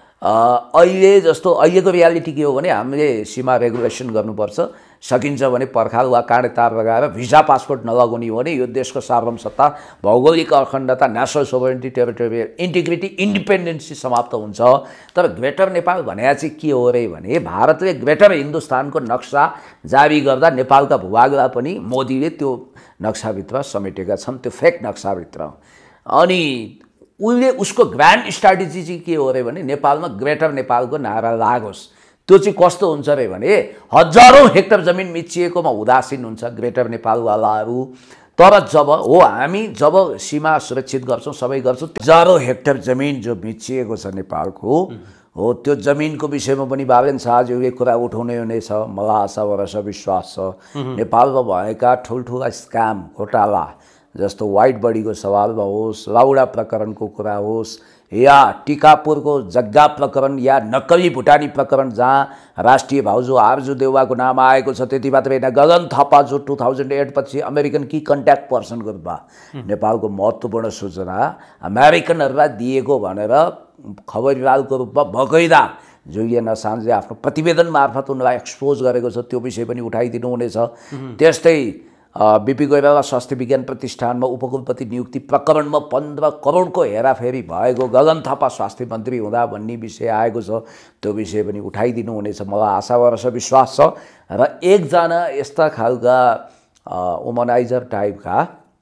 अहिले जस्तो अहिलेको रियालिटी के हो भने, हामीले सीमा रेगुलेसन गर्नुपर्छ। सकिन्छ भने पर्खाल वा काँडे तार लगाएर भिजा पासपोर्ट नलगाउने हो भने यो देशको सार्वभौमसत्ता, भौगोलिक अखण्डता, national sovereignty, territorial integrity, independency समाप्त हुन्छ। तर ग्रेटर नेपाल भनेको चाहिँ के हो रे भने, भारतले ग्रेटर हिन्दुस्तानको नक्सा जारी गर्दा नेपालका भूभागलाई पनि मोदीले त्यो नक्साभित्र समेटेका छन्, त्यो फेक नक्साभित्र। अनि उसले उसको ग्रान्ड स्ट्राटेजी चाहिँ के हो रे भने, नेपालमा ग्रेटर नेपालको नारा लागोस्। त्यो चाहिँ कस्तो हुन्छ रे भने, हजारौँ हेक्टर जमिन मिचिएकोमा उदासीन हुन्छ ग्रेटर नेपालवालाहरू। तर जब हामी सीमा सुरक्षित गर्छौँ, सबै गर्छौँ, हजारौँ हेक्टर जमिन जो मिचिएको छ नेपालको हो, त्यो जमिनको विषयमा पनि बालेन शाहज्यूले कुरा उठाउने हुनेछ। मलाई आशा भरोसा विश्वास छ नेपालमा भएका ठुल्ठुला स्क्याम घोटाला, जस्तो वाइट बडीको सवालमा होस्, लाउडा प्रकरणको कुरा होस्, या टिकापुरको जग्गा प्रकरण, या नक्कली भुटानी प्रकरण जहाँ राष्ट्रिय भाउजू आरजू देउवाको नाम आएको छ, त्यति मात्रै होइन, गगन थापा जो 2008 पछि अमेरिकन की कन्ट्याक्ट पर्सनको रूपमा नेपालको महत्त्वपूर्ण सूचना अमेरिकनहरूलाई दिएको भनेर खबरवालको रूपमा बगैदा जुलियन असान्जले आफ्नो प्रतिवेदन मार्फत उनलाई एक्सपोज गरेको छ, त्यो विषय पनि उठाइदिनु हुनेछ। त्यस्तै बिपी कोइराला स्वास्थ्य विज्ञान प्रतिष्ठानमा उपकुलपति नियुक्ति प्रकरणमा 15 करोडको हेराफेरी भएको, गगन थापा स्वास्थ्य मन्त्री हुँदा भन्ने विषय आएको छ, त्यो विषय पनि उठाइदिनु हुनेछ। मलाई आशा भरोसा विश्वास छ। र एकजना यस्ता खालका वुमनाइजर टाइपका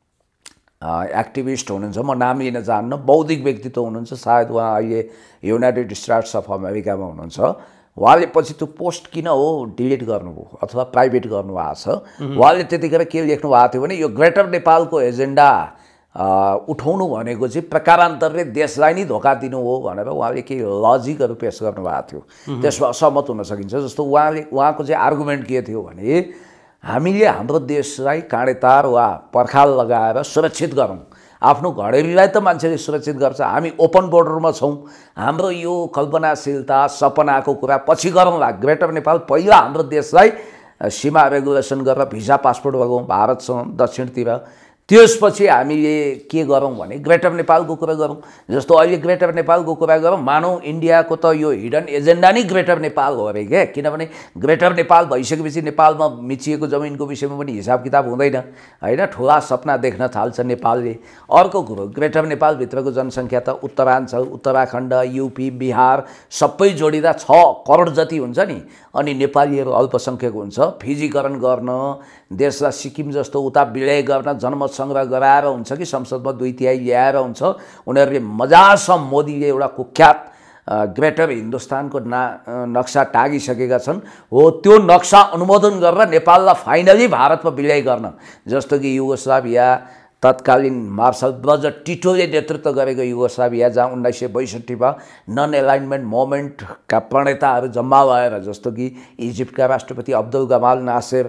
एक्टिभिस्ट हुनुहुन्छ, म नाम लिन चाहन्न, बौद्धिक व्यक्तित्व हुनुहुन्छ, सायद उहाँ अहिले युनाइटेड स्टेट्स अफ अमेरिकामा हुनुहुन्छ। उहाँले पछि त्यो पोस्ट किन हो डिलिट गर्नुभयो अथवा प्राइभेट गर्नुभएको छ। उहाँले त्यतिखेर के लेख्नु भएको थियो भने, यो ग्रेटर नेपालको एजेन्डा उठाउनु भनेको चाहिँ प्रकारान्तरले देशलाई नै धोका दिनु हो भनेर उहाँले केही लजिकहरू पेश गर्नुभएको थियो। त्यसमा सहमत हुन सकिन्छ। जस्तो उहाँको चाहिँ आर्गुमेन्ट के थियो भने, हामीले हाम्रो देशलाई काँडेतार वा पर्खाल लगाएर सुरक्षित गरौँ, आफ्नो घडेरीलाई त मान्छेले सुरक्षित गर्छ, हामी ओपन बोर्डरमा छौँ, हाम्रो यो कल्पनाशीलता सपनाको कुरा पछि गरौँला। ग्रेटर नेपाल पहिला हाम्रो देशलाई सीमा रेगुलेसन गरेर भिजा पासपोर्ट लगाउँ भारतसँग दक्षिणतिर, त्यसपछि हामीले के गरौँ भने ग्रेटर नेपालको कुरा गरौँ। जस्तो अहिले ग्रेटर नेपालको कुरा गरौँ, मानौँ इन्डियाको त यो हिडन एजेन्डा नै ग्रेटर नेपाल हो अरे क्या, किनभने ग्रेटर नेपाल भइसकेपछि नेपालमा मिचिएको जमिनको विषयमा पनि हिसाब किताब हुँदैन होइन, ठुला सपना देख्न थाल्छ नेपालले। अर्को कुरो, ग्रेटर नेपालभित्रको जनसङ्ख्या त उत्तराञ्चल, उत्तराखण्ड, युपी, बिहार सबै जोडिँदा 6 करोड जति हुन्छ नि, अनि नेपालीहरू अल्पसङ्ख्यक हुन्छ। फिजीकरण गर्न, देशलाई सिक्किम जस्तो उता विलय गर्न जनमत सङ्ग्रह गराएर हुन्छ कि संसदमा 2/3 ल्याएर हुन्छ। उनीहरूले मजासम्म मोदीले एउटा कुख्यात ग्रेटर हिन्दुस्तानको नक्सा टागिसकेका छन्। हो त्यो नक्सा अनुमोदन गरेर नेपाललाई फाइनली भारतमा विलय गर्न, जस्तो कि युगोस्लाभिया तत्कालीन मार्शल ब्रज टिटोले नेतृत्व गरेको युगोस्लाभिया, जहाँ 1962 नन एलाइनमेन्ट मोमेन्टका प्रणेताहरू जम्मा भएर, जस्तो कि इजिप्टका राष्ट्रपति अब्दुल गमाल नासेर,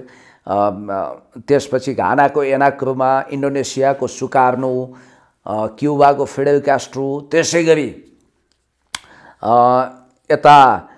त्यसपछि घानाको एनाक्रोमा, इन्डोनेसियाको सुकार्नो, क्युबाको फिडेल क्यास्ट्रो, त्यसै गरी यता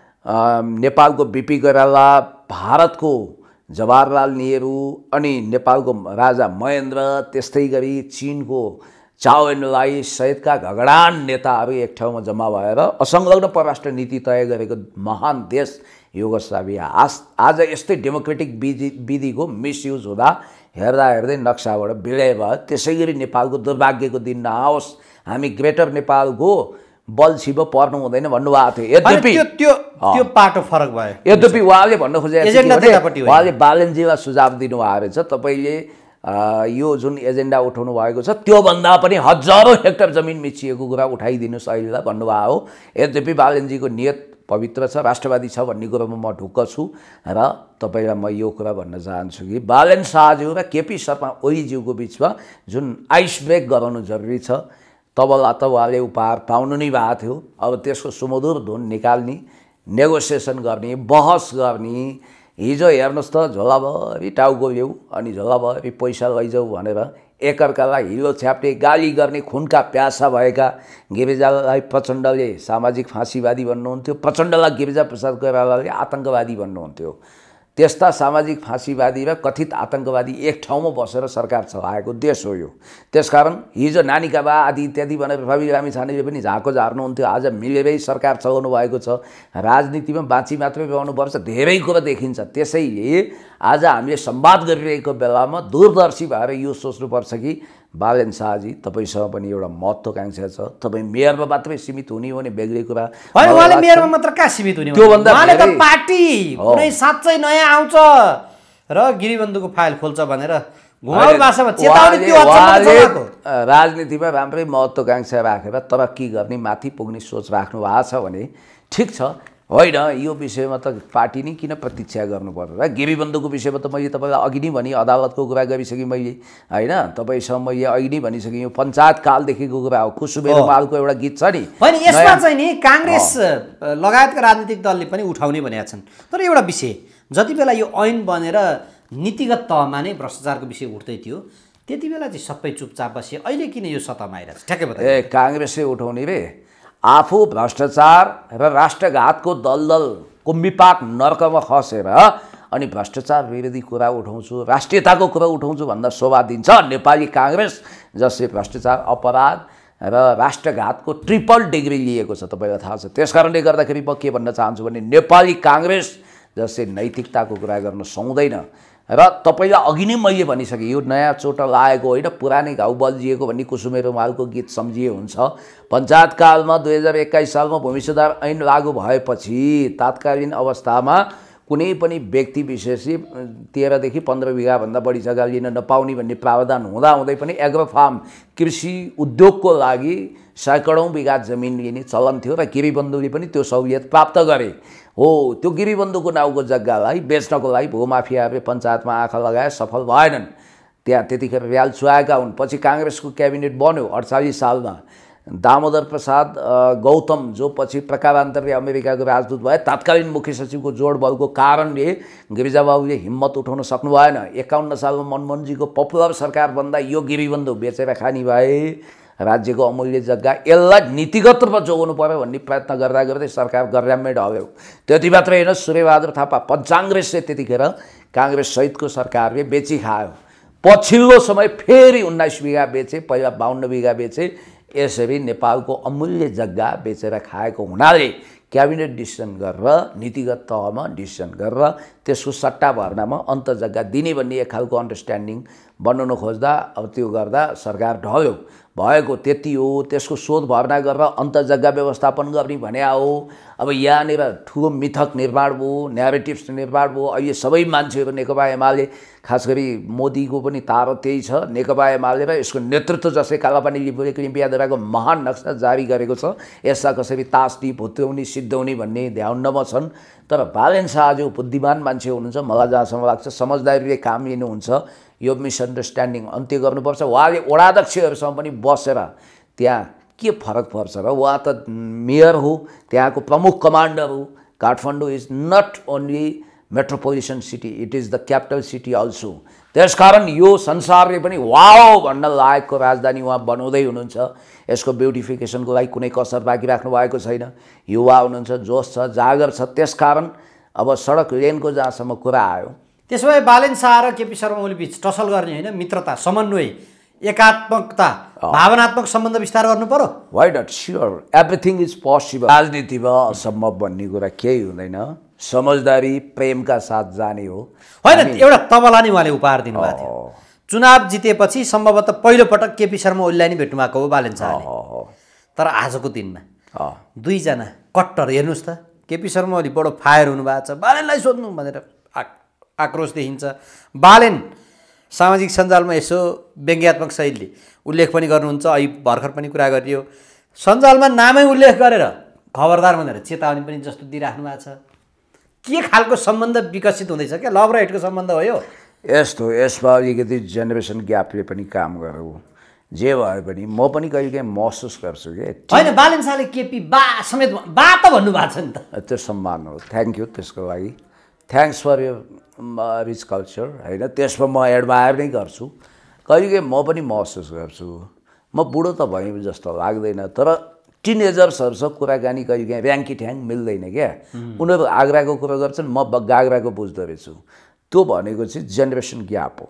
नेपालको बिपी कोइराला, भारतको जवाहरलाल नेहरू अनि नेपालको राजा महेन्द्र, त्यस्तै गरी चीनको चाओ एनलाई सहितका घगडान नेताहरू एक ठाउँमा जम्मा भएर असंलग्न परराष्ट्र नीति तय गरेको महान देश युगोस्लाभिया आज यस्तै डेमोक्रेटिक विधिको मिसयुज हुँदा हेर्दै नक्साबाट विलय भयो। त्यसै गरी नेपालको दुर्भाग्यको दिन नआओस्, हामी ग्रेटर नेपालको बल छिबो पर्नु हुँदैन भन्नुभएको थियो। यद्यपि त्यो पाटो फरक भयो। यद्यपि उहाँले भन्न खोजेको उहाँले बालनजीलाई सुझाव दिनुभएको रहेछ, तपाईँले यो जुन एजेन्डा उठाउनु भएको छ त्योभन्दा पनि हजारौँ हेक्टर जमिन मिचिएको कुरा उठाइदिनुहोस् अहिलेलाई भन्नुभएको हो। यद्यपि बालनजीको नियत पवित्र छ, राष्ट्रवादी छ भन्ने कुरामा म ढुक्क छु र तपाईँलाई म यो कुरा भन्न चाहन्छु कि बालन शाहज्यू र केपी शर्मा ओलीज्यूको बिचमा जुन आइस ब्रेक गराउनु जरुरी छ, तबला त उहाँले उपहार पाउनु नै भएको थियो। अब त्यसको सुमधुर धुन निकाल्ने, नेगोसिएसन गर्ने, बहस गर्ने। हिजो हेर्नुहोस् त झोलाभरि टाउको ल्याऊ अनि झोलाभरि पैसा लैजाऊ भनेर एकअर्कालाई हिलो छ्याप्टे गाली गर्ने खुनका प्यासा भएका गिरिजालाई प्रचण्डले सामाजिक फाँसीवादी भन्नुहुन्थ्यो, प्रचण्डलाई गिरिजा प्रसाद कोइरालाले आतङ्कवादी भन्नुहुन्थ्यो। त्यस्ता सामाजिक फाँसीवादी र कथित आतङ्कवादी एक ठाउँमा बसेर सरकार चलाएको देश हो यो। त्यसकारण हिजो नानीका बा आदि इत्यादि भनेर रवि लामिछानेले पनि झाँको झार्नुहुन्थ्यो, आज मिलेरै सरकार चलाउनु भएको छ। राजनीतिमा बाँची मात्रै रहनुपर्छ, धेरै कुरा देखिन्छ। त्यसैले आज हामीले संवाद गरिरहेको बेलामा दूरदर्शी भएर यो सोच्नुपर्छ कि बालन शाहजी तपाईँसँग पनि एउटा महत्त्वाकांक्षा छ, तपाईँ मेयरमा मात्रै सीमित हुने हो भने बेग्लै कुरा होइन। उहाँले मेयरमा मात्र कहाँ सीमित हुने, उहाँले त पार्टी कुनै साँच्चै नयाँ आउँछ र गिरिबन्धुको फाइल खोल्छ भनेर घुमाउरो भाषामा चेतावनी त्यो राजनीतिमा राम्रै महत्त्वाकांक्षा राखेर तरक्की गर्ने, माथि पुग्ने सोच राख्नु भएको छ भने ठिक छ। होइन, यो विषयमा त पार्टी नै किन प्रतीक्षा गर्नु पर्छ र गिरिबन्धुको विषयमा त मैले तपाईँलाई अघि नै भने अदालतको कुरा गरिसकेँ मैले, होइन तपाईँसँग मैले अघि नै भनिसकेँ। यो पञ्चायत कालदेखिको कुरा हो। कुसुमेर मालको एउटा गीत छ नि, होइन यसमा चाहिँ नि काङ्ग्रेस लगायतका राजनीतिक दलले पनि उठाउने भनेका छन्। तर एउटा विषय, जति बेला यो ऐन बनेर नीतिगत तहमा नै भ्रष्टाचारको विषय उठ्दै थियो त्यति बेला चाहिँ सबै चुपचाप बसे, अहिले किन यो सतहमा आइरहेछ ठ्याक्कै बताए? काङ्ग्रेसले उठाउने रे, आफू भ्रष्टाचार र राष्ट्रघातको दलदल कुम्भिपाक नर्कमा खसेर अनि भ्रष्टाचार विरोधी कुरा उठाउँछु, राष्ट्रियताको कुरा उठाउँछु भन्दा शोभा दिन्छ नेपाली काङ्ग्रेस, जसले भ्रष्टाचार, अपराध र राष्ट्रघातको ट्रिपल डिग्री लिएको छ, तपाईँलाई थाहा छ। त्यसकारणले गर्दाखेरि म के भन्न चाहन्छु भने नेपाली काङ्ग्रेस जसले नैतिकताको कुरा गर्न सक्दैन र तपाईँलाई अघि नै मैले भनिसकेँ, यो नयाँ चोट लागेको होइन, पुरानै घाउ बल्झिएको भन्ने कुसुमे रुमालको गीत सम्झिए हुन्छ। पञ्चायतकालमा 2021 सालमा भूमि सुधार ऐन लागू भएपछि तात्कालीन अवस्थामा कुनै पनि व्यक्ति विशेषले 13 देखि 15 बिघाभन्दा बढी जग्गा लिन नपाउने भन्ने प्रावधान हुँदाहुँदै पनि एग्रो फार्म कृषि उद्योगको लागि सैकडौँ बिघा जमिन लिने चलन थियो र गिरिबन्धुले पनि त्यो सहुलियत प्राप्त गरे हो। त्यो गिरिबन्धुको नाउँको जग्गालाई बेच्नको लागि भूमाफियाहरूले पञ्चायतमा आँखा लगाए, सफल भएनन्। त्यहाँ त्यतिखेर र्याल चुहाएका हुन्। पछि काङ्ग्रेसको क्याबिनेट बन्यो 48 सालमा। दामोदर प्रसाद गौतम जो पछि प्रकारान्तरले अमेरिकाको राजदूत भए, तत्कालीन मुख्य सचिवको जोड बलको कारणले गिरिजाबाबुले हिम्मत उठाउन सक्नु भएन। 51 सालमा मनमोहनजीको पपुलर सरकार बन्दा यो गिरिबन्धु बेचेर खानी भए। राज्यको अमूल्य जग्गा यसलाई नीतिगत रूपमा जोगाउनु पर्यो भन्ने प्रयत्न गर्दा गर्दै सरकार गर्राममै ढल्यो। त्यति मात्रै होइन, सूर्यबहादुर थापा पञ्चाङ्ग्रेसले त्यतिखेर काङ्ग्रेस सहितको सरकारले बेची खायो। पछिल्लो समय फेरि 19 बिघा बेचे, पहिला 52 बिघा बेचे। यसरी नेपालको अमूल्य जग्गा बेचेर खाएको हुनाले क्याबिनेट डिसिसन गरेर, नीतिगत तहमा डिसिसन गरेर त्यसको सट्टा भर्नामा अन्त जग्गा दिने भन्ने एक खालको अन्डरस्ट्यान्डिङ बनाउन खोज्दा अब त्यो गर्दा सरकार ढल्यो। भएको त्यति हो। त्यसको शोध भर्ना गरेर अन्त जग्गा व्यवस्थापन गर्ने भने हो। अब यहाँनिर ठुलो मिथक निर्माण भयो, न्यारेटिभ्स निर्माण भयो। अहिले सबै मान्छेहरू नेकपा एमाले, खास गरी मोदीको पनि तारो त्यही छ। नेकपा एमाले र यसको नेतृत्व जसले कालापानी लिम्पियाधराको महान नक्सा जारी गरेको छ, यसलाई कसरी तास्ने, भुत्र्याउने, सिद्ध्याउने भन्ने ध्यानमा छन्। तर बालन शाहज्यू बुद्धिमान मान्छे हुनुहुन्छ, मलाई जहाँसम्म लाग्छ समझदारीले काम लिनुहुन्छ। यो मिसअन्डरस्ट्यान्डिङ अन्त्य गर्नुपर्छ। उहाँले वडाध्यक्षहरूसँग पनि बसेर त्यहाँ के फरक पर्छ र, उहाँ त मेयर हो, त्यहाँको प्रमुख कमान्डर हो। Kathmandu is not only metropolitan city, it is the capital city also. त्यसकारण यो संसारले पनि वाउ भन्न लायकको राजधानी उहाँ बनाउँदै हुनुहुन्छ। यसको ब्युटिफिकेसनको लागि कुनै कसर बाँकी राख्नु भएको छैन। युवा हुनुहुन्छ, जोस छ, जागर छ। त्यसकारण अब सडक लेनको जहाँसम्म कुरा आयो, त्यसो भए बालेन शाह र केपी शर्मा ओली बिच टसल गर्ने होइन, मित्रता, समन्वय, एकात्मकता, भावनात्मक सम्बन्ध विस्तार गर्नु पर्यो। Why not, sure, everything is possible. राजनीतिमा असम्भव भन्ने कुरा केही हुँदैन। समझदारी प्रेमका साथ जाने हो। होइन, एउटा तबला नै उहाँले उपहार दिनुभएको थियो। चुनाव जितेपछि सम्भवतः पहिलोपटक केपी शर्मा ओलीलाई नै भेट्नु भएको हो बालेन शाहले। तर आजको दिनमा दुईजना कट्टर, हेर्नुहोस् त, केपी शर्मा ओली बडो फायर हुनुभएको छ, बालेनलाई सोध्नु भनेर आक्रोश देखिन्छ। बालेन सामाजिक सञ्जालमा यसो व्यङ्ग्यात्मक शैलीले उल्लेख पनि गर्नुहुन्छ। अहिले भर्खर पनि कुरा गरियो, सञ्जालमा नामै उल्लेख गरेर खबरदार भनेर चेतावनी पनि जस्तो दिइराख्नु भएको छ। के खालको सम्बन्ध विकसित हुँदैछ? क्या लभ र हेटको सम्बन्ध हो यो? यस्तो, यसमा अलिकति जेनेरेसन ग्यापले पनि काम गरेको। जे भए पनि म पनि कहिलेकाहीँ महसुस गर्छु कि होइन, बालेन शाहले केपी बा समेत बा त भन्नुभएको छ नि त। त्यो सम्मान हो, थ्याङ्क यू त्यसको लागि। Thanks for your rich culture, होइन, त्यसमा म एडमायर नै गर्छु। कहिलेकाहीँ म पनि महसुस गर्छु, म बुढो त भएँ जस्तो लाग्दैन, तर टिनेजर्सहरूसँग कुराकानी कहिलेकाहीँ ऱ्याङ्की ठ्याङ मिल्दैन क्या। उनीहरू आग्राको कुरा गर्छन्, म गाग्राको बुझ्दो रहेछु। त्यो भनेको चाहिँ जेनेरेसन ग्याप हो।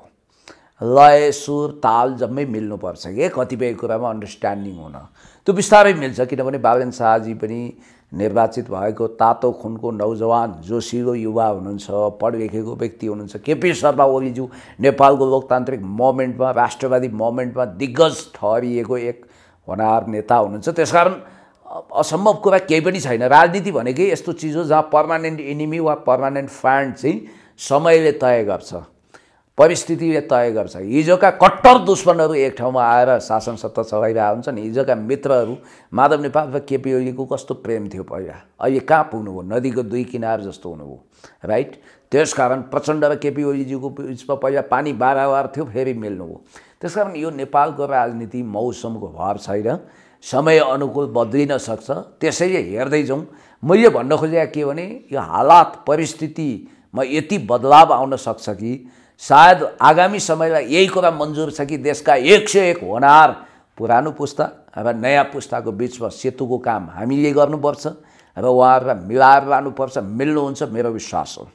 लय, सुर, ताल जम्मै मिल्नुपर्छ कि कतिपय कुरामा अन्डरस्ट्यान्डिङ हुन। त्यो बिस्तारै मिल्छ, किनभने बालेन शाहजी पनि निर्वाचित भएको तातो खुनको नौजवान जोसिलो युवा हुनुहुन्छ, पढलेखेको व्यक्ति हुनुहुन्छ। केपी शर्मा ओलीज्यू नेपालको लोकतान्त्रिक मोमेन्टमा, राष्ट्रवादी मोमेन्टमा दिग्गज ठहरिएको एक होनहार नेता हुनुहुन्छ। त्यसकारण असम्भव कुरा केही पनि छैन। राजनीति भनेकै यस्तो चिज हो जहाँ पर्मानेन्ट एनिमी वा पर्मानेन्ट फ्यान्ड चाहिँ समयले तय गर्छ, परिस्थितिले तय गर्छ। हिजोका कट्टर दुश्मनहरू एक ठाउँमा आएर शासन सत्ता चलाइरहेका हुन्छन्। हिजोका मित्रहरू माधव नेपाल र केपी ओलीको कस्तो प्रेम थियो पहिला, अहिले कहाँ पुग्नुभयो? नदीको दुई किनार जस्तो हुनुभयो, राइट? त्यसकारण प्रचण्ड र केपी ओलीजीको बिचमा पहिला पानी बाराबार थियो, फेरि मिल्नुभयो। त्यसकारण यो नेपालको राजनीति मौसमको भर छैन, समय अनुकूल बद्लिन सक्छ। त्यसैले हेर्दै जाउँ। मैले भन्न खोजेको के भने, यो हालात परिस्थितिमा यति बदलाव आउन सक्छ कि सायद आगामी समयलाई यही कुरा मन्जुर छ कि देशका 101 होनहार पुरानो पुस्ता र नयाँ पुस्ताको बिचमा सेतुको काम हामीले गर्नुपर्छ र उहाँहरूलाई मिलाएर लानुपर्छ। मिल्नुहुन्छ, मेरो विश्वास हो।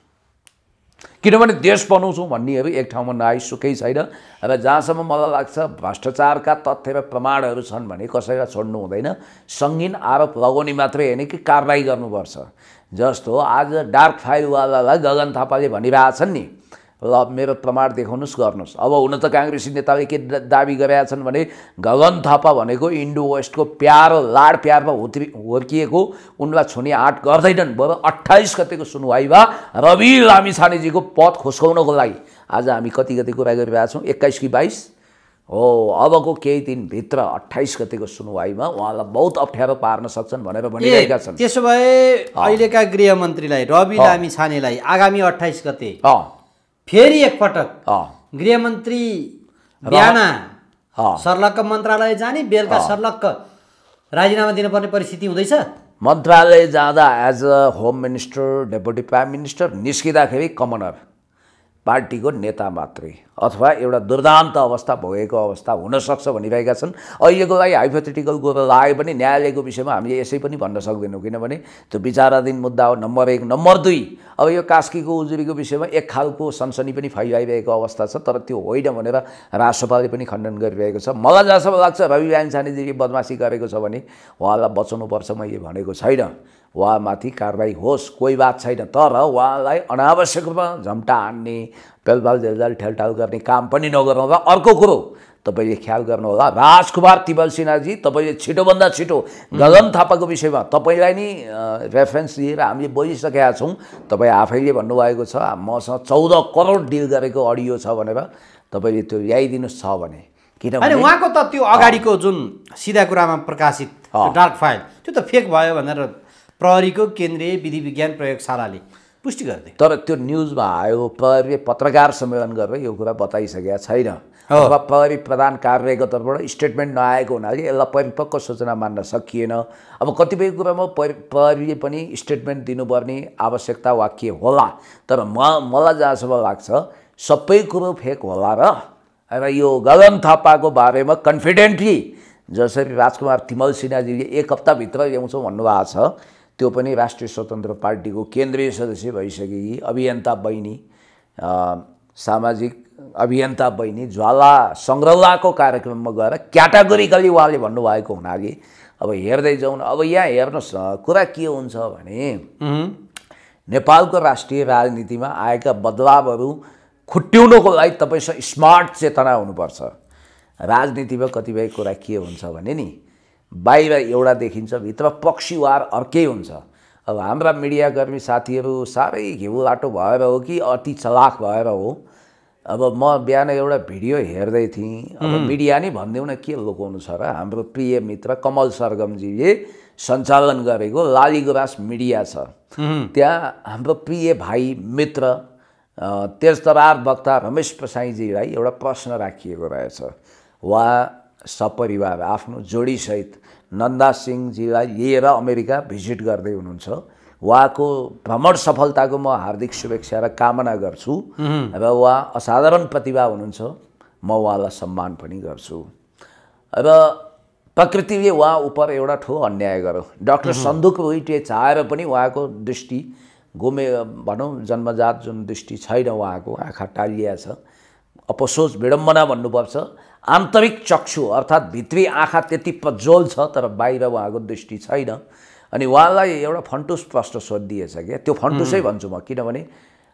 किनभने देश बनाउँछौँ भन्नेहरू एक ठाउँमा नआइसुकै छैन। र जहाँसम्म मलाई लाग्छ भ्रष्टाचारका तथ्य र प्रमाणहरू छन् भने कसैलाई छोड्नु हुँदैन। सङ्गीन आरोप लगाउने मात्रै होइन कि कारबाही गर्नुपर्छ। जस्तो आज डार्क फाइलवालालाई गगन थापाले भनिरहेछन् नि, ल मेरो प्रमाण देखाउनुहोस्, गर्नुहोस्। अब हुन त काङ्ग्रेसी नेताले के दाबी गरेका छन् भने गगन थापा भनेको इन्डो वेस्टको प्यारो लाड प्यारमा हुर्किएको, उनलाई छुने आँट गर्दैनन्। बरु 28 गतेको सुनवाईमा रवि लामिछानेजीको पद खुस्काउनको लागि आज हामी कति गते कुरा गरिरहेका छौँ? 21 कि 22 हो। अबको केही दिनभित्र 28 गतेको सुनवाईमा उहाँलाई बहुत अप्ठ्यारो पार्न सक्छन् भनेर भनिरहेका छन्। त्यसो भए अहिलेका गृहमन्त्रीलाई रवि लामिछानेलाई आगामी 28 गते फेरि एकपटक गृहमन्त्री बिहान सर्लक्क मन्त्रालय जाने, बेलुका सर्लक्क राजीनामा दिनुपर्ने परिस्थिति हुँदैछ। मन्त्रालय जाँदा as a home minister, deputy prime minister, निस्किँदाखेरि कमनर, पार्टीको नेता मात्रै, अथवा एउटा दुर्दान्त अवस्था भोगेको अवस्था हुनसक्छ भनिरहेका छन्। अहिलेको लागि हाइपोथेटिकल कुरा लागे पनि न्यायालयको विषयमा हामीले यसै पनि भन्न सक्दैनौँ, किनभने त्यो विचाराधीन मुद्दा हो। नम्बर 1। नम्बर 2, अब यो कास्कीको उजुरीको विषयमा एक खालको सनसनी पनि फैलाइरहेको अवस्था छ, तर त्यो होइन भनेर राष्ट्रपालले पनि खण्डन गरिरहेको छ। मलाई जहाँसम्म लाग्छ रवि लामिछानेजीले बदमासी गरेको छ भने उहाँलाई बचाउनुपर्छ, मैले भनेको छैन। उहाँमाथि कारबाही होस्, कोही बात छैन, तर उहाँलाई अनावश्यक रूपमा झम्टा हान्ने, पेलपाल जेलजाल ठेलठाल गर्ने काम पनि नगर्नु होला। अर्को कुरो तपाईँले ख्याल गर्नु होला, राजकुमार तिमल सिन्हाजी, तपाईँले छिटोभन्दा छिटो गगन थापाको विषयमा तपाईँलाई नि रेफरेन्स लिएर हामीले बोलिसकेका छौँ। तपाईँ आफैले भन्नुभएको छ मसँग 14 करोड डिल गरेको अडियो छ भनेर, तपाईँले त्यो ल्याइदिनुहोस् छ भने। किनभने उहाँको त त्यो अगाडिको जुन सिधा कुरामा प्रकाशित डार्क फाइल त्यो त फेक भयो भनेर प्रहरीको केन्द्रीय विधि विज्ञान प्रयोगशालाले पुष्टि गर्दै, तर त्यो न्युजमा आयो। प्रहरीले पत्रकार सम्मेलन गरेर यो कुरा बताइसकेका छैन, अथवा प्रहरी प्रधान कार्यालयको तर्फबाट स्टेटमेन्ट नआएको हुनाले यसलाई परिपक्व सूचना मान्न सकिएन। अब कतिपय कुरामा प्रहरीले पनि स्टेटमेन्ट दिनुपर्ने आवश्यकता वाक्य होला, तर मलाई जहाँसम्म लाग्छ सबै कुरो फेक होला र यो गगन थापाको बारेमा कन्फिडेन्टली जसरी राजकुमार तिमल सिन्हाजीले एक हप्ताभित्र ल्याउँछौँ भन्नुभएको छ, त्यो पनि राष्ट्रिय स्वतन्त्र पार्टीको केन्द्रीय सदस्य भइसकेकी अभियन्ता बहिनी, सामाजिक अभियन्ता बहिनी ज्वाला सङ्ग्रौलाको कार्यक्रममा गएर क्याटेगोरिकली उहाँले भन्नुभएको हुनाले अब हेर्दै जाउँ। अब यहाँ हेर्नुहोस् न, कुरा के हुन्छ भने नेपालको राष्ट्रिय राजनीतिमा आएका बदलावहरू खुट्ट्याउनको लागि तपाईँसँग स्मार्ट चेतना हुनुपर्छ। राजनीतिमा कतिपय कुरा के हुन्छ भने नि, बाहिर एउटा देखिन्छ, भित्र पक्षीवार अर्कै हुन्छ। अब हाम्रा मिडियाकर्मी साथीहरू साह्रै घिउलाटो भएर हो कि अति चलाख भएर हो, अब म बिहान एउटा भिडियो हेर्दै थिएँ। अब मिडिया नै भनिदेऊ न, के लुकाउनु छ र, हाम्रो प्रिय मित्र कमल सरगमजीले सञ्चालन गरेको लालीगुराँस मिडिया छ, त्यहाँ हाम्रो प्रिय भाइ मित्र तेजतरार वक्ता रमेश प्रसाईजीलाई एउटा प्रश्न राखिएको रहेछ। उहाँ सपरिवार आफ्नो जोडीसहित नन्दा सिंहजीलाई लिएर अमेरिका भिजिट गर्दै हुनुहुन्छ। उहाँको भ्रमण सफलताको म हार्दिक शुभेच्छा र कामना गर्छु र उहाँ असाधारण प्रतिभा हुनुहुन्छ, म उहाँलाई सम्मान पनि गर्छु। र प्रकृतिले उहाँ उप एउटा ठुलो अन्याय गर्यो। डाक्टर सन्दुक रोइटे चाहेर पनि उहाँको दृष्टि गुमे भनौँ, जन्मजात जुन दृष्टि छैन, उहाँको आँखा टालिया छ। अपसोच विडम्बना भन्नुपर्छ, आन्तरिक चक्षु अर्थात् भित्री आँखा त्यति प्रज्वल छ, तर बाहिर उहाँको दृष्टि छैन। अनि उहाँलाई एउटा फन्टुस प्रश्न सोधिदिएछ क्या, त्यो फन्टुसै भन्छु म, किनभने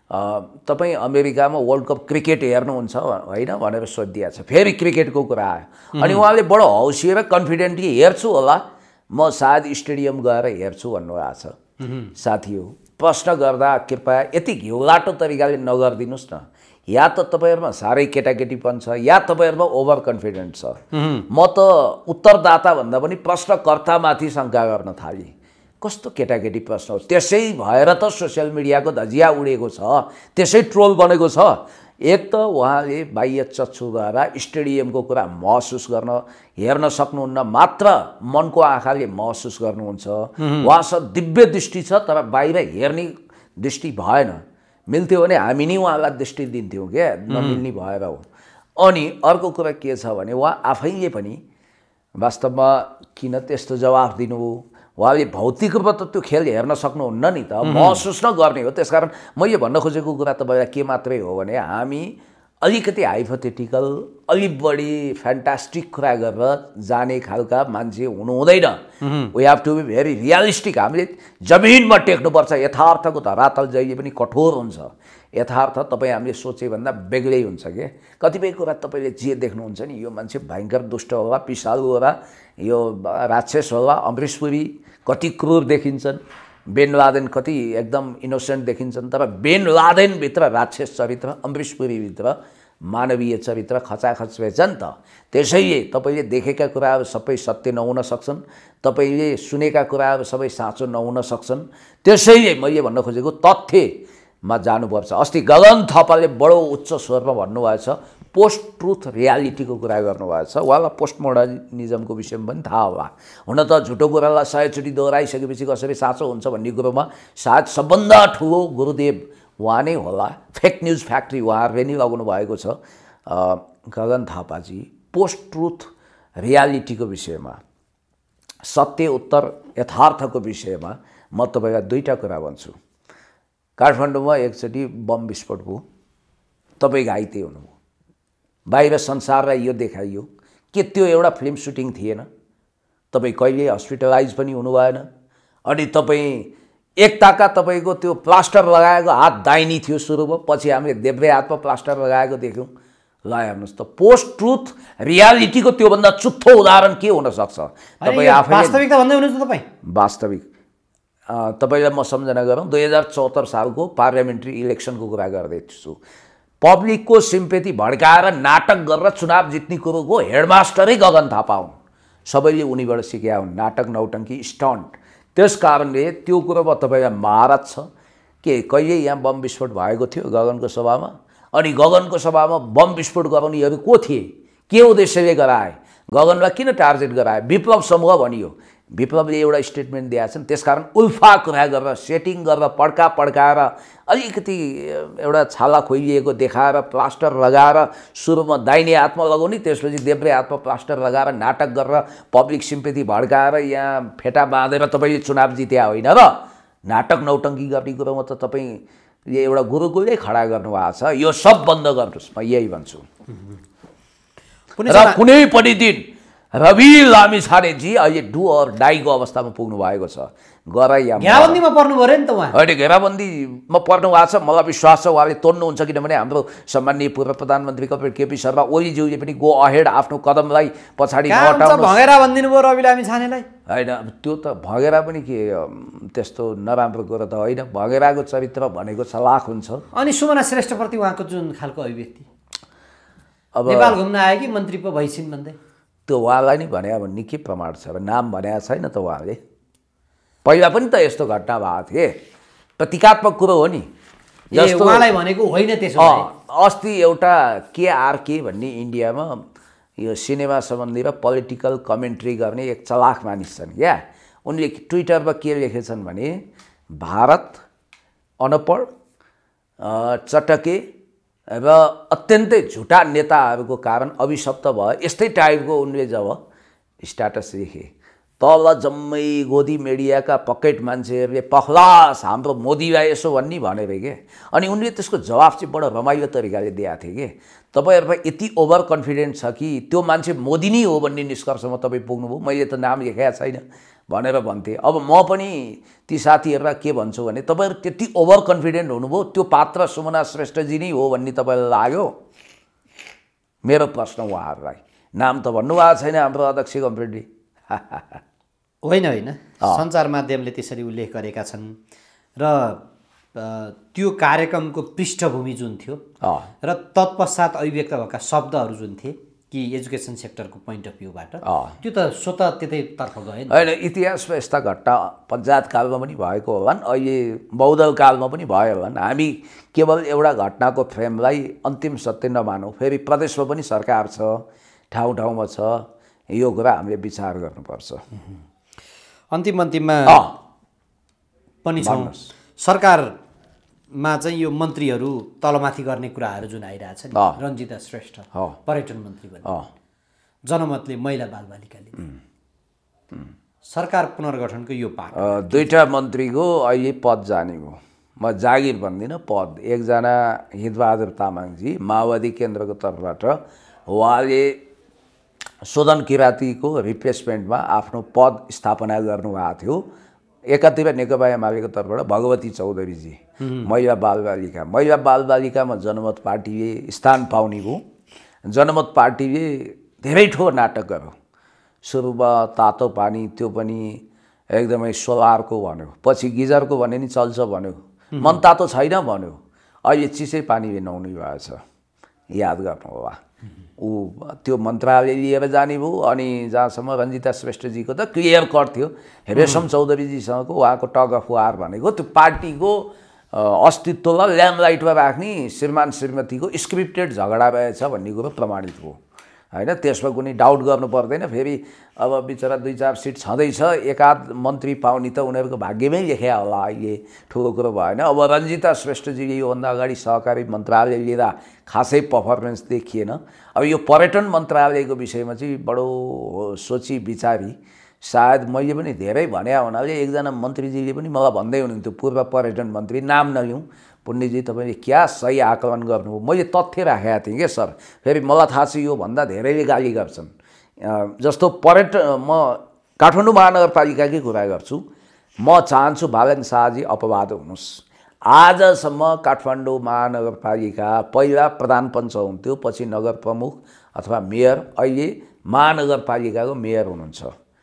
तपाईँ अमेरिकामा वर्ल्ड कप क्रिकेट हेर्नुहुन्छ होइन भनेर सोधिदिएको छ। फेरि क्रिकेटको कुरा आयो अनि उहाँले बडो हौसिया र कन्फिडेन्टली हेर्छु होला, म सायद स्टेडियम गएर हेर्छु भन्नुभएको छ। साथी हो, प्रश्न गर्दा कृपया यति घिउलाटो तरिकाले नगरिदिनुहोस् न। या त तपाईँहरूमा साह्रै केटाकेटीपन छ, या तपाईँहरूमा ओभर कन्फिडेन्ट छ। म त उत्तरदाता भन्दा पनि प्रश्नकर्तामाथि शङ्का गर्न थालेँ। कस्तो केटाकेटी प्रश्न हो, त्यसै भएर त सोसियल मिडियाको धजिया उडेको छ, त्यसै ट्रोल बनेको छ। एक त उहाँले बाह्य चक्षुद्वारा स्टेडियमको कुरा महसुस गर्न हेर्न सक्नुहुन्न, मात्र मनको आँखाले महसुस गर्नुहुन्छ। उहाँसँग दिव्य दृष्टि छ, तर बाहिर हेर्ने दृष्टि भएन। मिल्थ्यो भने हामी नै उहाँलाई दृष्टि दिन्थ्यौँ क्या, नमिल्ने भएर हो। अनि अर्को कुरा के छ भने उहाँ आफैले पनि वास्तवमा किन त्यस्तो जवाफ दिनुभयो, उहाँले भौतिक रूपमा त त्यो खेल हेर्न सक्नुहुन्न नि त, महसुस नगर्ने हो। त्यसकारण मैले भन्न खोजेको कुरा तपाईँलाई के मात्रै हो भने हामी अलिकति हाइपोथेटिकल, अलिक बढी फ्यान्टास्टिक कुरा गरेर जाने खालका मान्छे हुनु हुँदैन। We have to be very realistic. हामीले जमिनमा टेक्नुपर्छ। यथार्थको धरातल जहिले पनि कठोर हुन्छ। यथार्थ तपाईँ हामीले सोचेभन्दा बेग्लै हुन्छ के। कतिपय कुरा तपाईँले जे देख्नुहुन्छ नि, यो मान्छे भयङ्कर दुष्ट होला, पिसालु होला, यो राक्षस होला, अमरीश पुरी कति क्रूर देखिन्छन्, बेन लादेन कति एकदम इनोसेन्ट देखिन्छन्, तर बेन लादेनभित्र राक्षस चरित्र, अमरीश पुरीभित्र मानवीय चरित्र खचाखच रहेछ नि त। त्यसैले तपाईँले देखेका कुराहरू सबै सत्य नहुन सक्छन्, तपाईँले सुनेका कुराहरू सबै साँचो नहुन सक्छन्। त्यसैले मैले भन्न खोजेको तथ्यमा जानुपर्छ। अस्ति गगन थापाले बडो उच्च स्वरमा भन्नुभएछ, पोस्ट ट्रुथ रियालिटीको कुरा गर्नुभएको छ। उहाँलाई पोस्ट मोडर्निजमको विषयमा पनि थाहा होला। हुन त झुटो कुरालाई 100 चोटि दोहोऱ्याइसकेपछि कसरी साँचो हुन्छ भन्ने कुरोमा सायद सबभन्दा ठुलो गुरुदेव उहाँ नै होला। फेक न्युज फ्याक्ट्री उहाँहरूले नै लगाउनु भएको छ। गगन थापाजी पोस्ट ट्रुथ रियालिटीको विषयमा, सत्य उत्तर यथार्थको विषयमा म तपाईँलाई दुईवटा कुरा भन्छु। काठमाडौँमा एकचोटि बम विस्फोट भयो, तपाईँ घाइते हुनुभयो, बाहिर संसारलाई यो देखाइयो कि त्यो एउटा फिल्म सुटिङ थिएन। तपाईँ कहिले हस्पिटलाइज पनि हुनु भएन। अनि तपाईँ एकताका तपाईँको त्यो प्लास्टर लगाएको हात दाहिनी थियो सुरुमा, पछि हामीले देब्रे हातमा प्लास्टर लगाएको देख्यौँ। ल हेर्नुहोस् त, पोस्ट ट्रुथ रियालिटीको त्योभन्दा चुत्थो उदाहरण के हुनसक्छ? तपाईँ आफै वास्तविकता भन्दै हुनुहुन्छ तपाईँ। वास्तविक तपाईँलाई म सम्झना गरौँ, 2074 सालको पार्लियामेन्ट्री इलेक्सनको कुरा गर्दैछु। पब्लिकको सिम्पेथी भड्काएर नाटक गरेर चुनाव जित्ने कुरोको हेडमास्टरै गगन थापा हुन्। सबैले उनीबाट सिकेका हुन्, नाटक, नौटङ्की, स्टन्ट। त्यस कारणले त्यो कुरोमा तपाईँलाई महारत छ कि कहिले यहाँ बम विस्फोट भएको थियो गगनको सभामा, अनि गगनको सभामा बम विस्फोट गराउनेहरू को थिए, के उद्देश्यले गराए, गगनलाई किन टार्गेट गराए? विप्लव समूह भनियो। विप्लवले एउटा स्टेटमेन्ट दिएका छन्, त्यसकारण उल्फा कुरा गरेर सेटिङ गरेर पड्काएर अलिकति एउटा छाला खोइलिएको देखाएर प्लास्टर लगाएर सुरुमा दाहिने हातमा लगाउने, त्यसपछि देब्रे हातमा प्लास्टर लगाएर नाटक गरेर पब्लिक सिम्पेथी भड्काएर यहाँ फेटा बाँधेर तपाईँले चुनाव जित्या होइन र नाटक नौटङ्की गर्ने कुरोमा त तपाईँले एउटा गुरुकुलै खडा गर्नुभएको छ। यो सब बन्द गर्नुहोस्, म यही भन्छु। र कुनै पनि दिन रवि लामिछानेजी अहिले डु अर डाईको अवस्थामा पुग्नु भएको छ। घेराबन्दीमा पर्नु पर्यो नि त उहाँ। अहिले घेराबन्दीमा पर्नु भएको छ, मलाई विश्वास छ उहाँले तोड्नुहुन्छ, किनभने हाम्रो सम्माननीय पूर्व प्रधानमन्त्री कपिल केपी शर्मा ओलीज्यूले पनि गो अहेड आफ्नो कदमलाई पछाडि नहटाउनु। भगेरा भनिदिनु भयो रवि लामिछानेलाई। होइन त्यो त भगेरा पनि के त्यस्तो नराम्रो कुरो त होइन, भगेराको चरित्र भनेको चलाक हुन्छ। अनि सुमना श्रेष्ठप्रति उहाँको जुन खालको अभिव्यक्ति, अब नेपाल घुम्न आयो कि मन्त्री पो भइसिन् भन्दै, त्यो उहाँलाई नै भने भन्ने के प्रमाण छ? अब नाम भनेको छैन त उहाँले, पहिला पनि त यस्तो घटना भएको थिए, प्रतीकात्मक कुरो हो नि। जस्तो उहाँलाई भनेको होइन त्यसो। अस्ति एउटा केआरके भन्ने इन्डियामा यो सिनेमा सम्बन्धी र पोलिटिकल कमेन्ट्री गर्ने एक चलाख मानिस छन् क्या, उनले ट्विटरमा के लेखेछन् भने भारत अनपढ चटके र अत्यन्तै झुटा नेताहरूको कारण अभिशप्त भयो, यस्तै टाइपको उनले जब स्ट्याटस लेखे, तल जम्मै गोदी मिडियाका पकेट मान्छेहरूले पखलास हाम्रो मोदीलाई यसो भन्ने भनेर के, अनि उनले त्यसको जवाफ चाहिँ बडो रमाइलो तरिकाले दिएको थिए कि तपाईँहरूलाई यति ओभर कन्फिडेन्ट छ कि त्यो मान्छे मोदी नै हो भन्ने निष्कर्षमा तपाईँ पुग्नुभयो, मैले त नाम लेखेको छैन भनेर भन्थे। अब म पनि ती साथीहरूलाई के भन्छु भने तपाईँहरू त्यति ओभर कन्फिडेन्ट हुनुभयो, त्यो पात्र सुमना श्रेष्ठजी नै हो भन्ने तपाईँलाई लाग्यो? मेरो प्रश्न उहाँहरूलाई, नाम त भन्नुभएको छैन हाम्रो अध्यक्ष कमरेडले। होइन होइन, सञ्चार माध्यमले त्यसरी उल्लेख गरेका छन् र त्यो कार्यक्रमको पृष्ठभूमि जुन थियो र तत्पश्चात अभिव्यक्त भएका शब्दहरू जुन थिए कि एजुकेसन सेक्टरको पोइन्ट अफ भ्यूबाट, त्यो त स्वतः त्यतैतर्फ गयो होइन। इतिहासमा यस्ता घटना पञ्चायत कालमा पनि भएको होलान्, अहिले बहुदल कालमा पनि भयो होलान्। हामी केवल एउटा घटनाको फ्रेमलाई अन्तिम सत्य नमानौँ, फेरि प्रदेशमा पनि सरकार छ, ठाउँ ठाउँमा छ, यो कुरा हामीले विचार गर्नुपर्छ। अन्तिममा पनि छौँ, सरकारमा चाहिँ यो मन्त्रीहरू तलमाथि गर्ने कुराहरू जुन आइरहेछ नि, रञ्जिता श्रेष्ठ पर्यटन मन्त्री भने जनमतले महिला बालबालिकाले सरकार पुनर्गठनको यो पाठ दुईटा मन्त्रीको अहिले पद जाने हो, म जागिर भन्दिनँ पद। एकजना हितबहादुर तामाङजी माओवादी केन्द्रको तर्फबाट उहाँले शोधन किराँतीको रिप्लेसमेन्टमा आफ्नो पद स्थापना गर्नुभएको थियो। एकातिर नेकपा एमालेको तर्फबाट भगवती चौधरीजी महिला बालबालिकामा जनमत पार्टीले स्थान पाउने भयो। जनमत पार्टीले धेरै ठोर नाटक गर्यो, सुरुमा तातो पानी त्यो पनि एकदमै सोलरको भन्यो, पछि गिजरको भने नि चल्छ भन्यो, मन तातो छैन भन्यो, अहिले चिसै पानीले नुहाउने भएछ, याद गर्नु होला। ऊ त्यो मन्त्रालय लिएर जाने भयो। अनि जहाँसम्म रञ्जिता श्रेष्ठजीको त क्लियर कट थियो, रेशम चौधरीजीसँगको उहाँको टग अफ वार भनेको त्यो पार्टीको अस्तित्वलाई ल्याम्पलाइटमा राख्ने श्रीमान श्रीमतीको स्क्रिप्टेड झगडा रहेछ भन्ने कुरो प्रमाणित हो होइन, त्यसमा कुनै डाउट गर्नु पर्दैन। फेरि अब बिचरा 2-4 सिट छँदैछ, एकाध मन्त्री पाउने त उनीहरूको भाग्यमै लेख्या होला, अहिले ठुलो कुरो भएन। अब रञ्जिता श्रेष्ठजीले योभन्दा अगाडि सहकारी मन्त्रालय लिएर खासै पर्फर्मेन्स देखिएन। अब यो पर्यटन मन्त्रालयको विषयमा चाहिँ बडो सोची विचारी, सायद मैले पनि धेरै भने हुनाले एकजना मन्त्रीजीले पनि मलाई भन्दै हुनुहुन्थ्यो, पूर्व पर्यटन मन्त्री, नाम नलिउँ, पुण्यजी तपाईँले क्या सही आकलन गर्नुभयो, मैले तथ्य राखेका थिएँ क्या सर। फेरि मलाई थाहा छ योभन्दा धेरैले गाली गर्छन्। जस्तो म काठमाडौँ महानगरपालिकाकै कुरा गर्छु, म चाहन्छु बालन शाहजी अपवाद हुनुहोस्। आजसम्म काठमाडौँ महानगरपालिका पहिला प्रधान पञ्च हुन्थ्यो, पछि नगर प्रमुख अथवा मेयर, अहिले महानगरपालिकाको मेयर हुनुहुन्छ।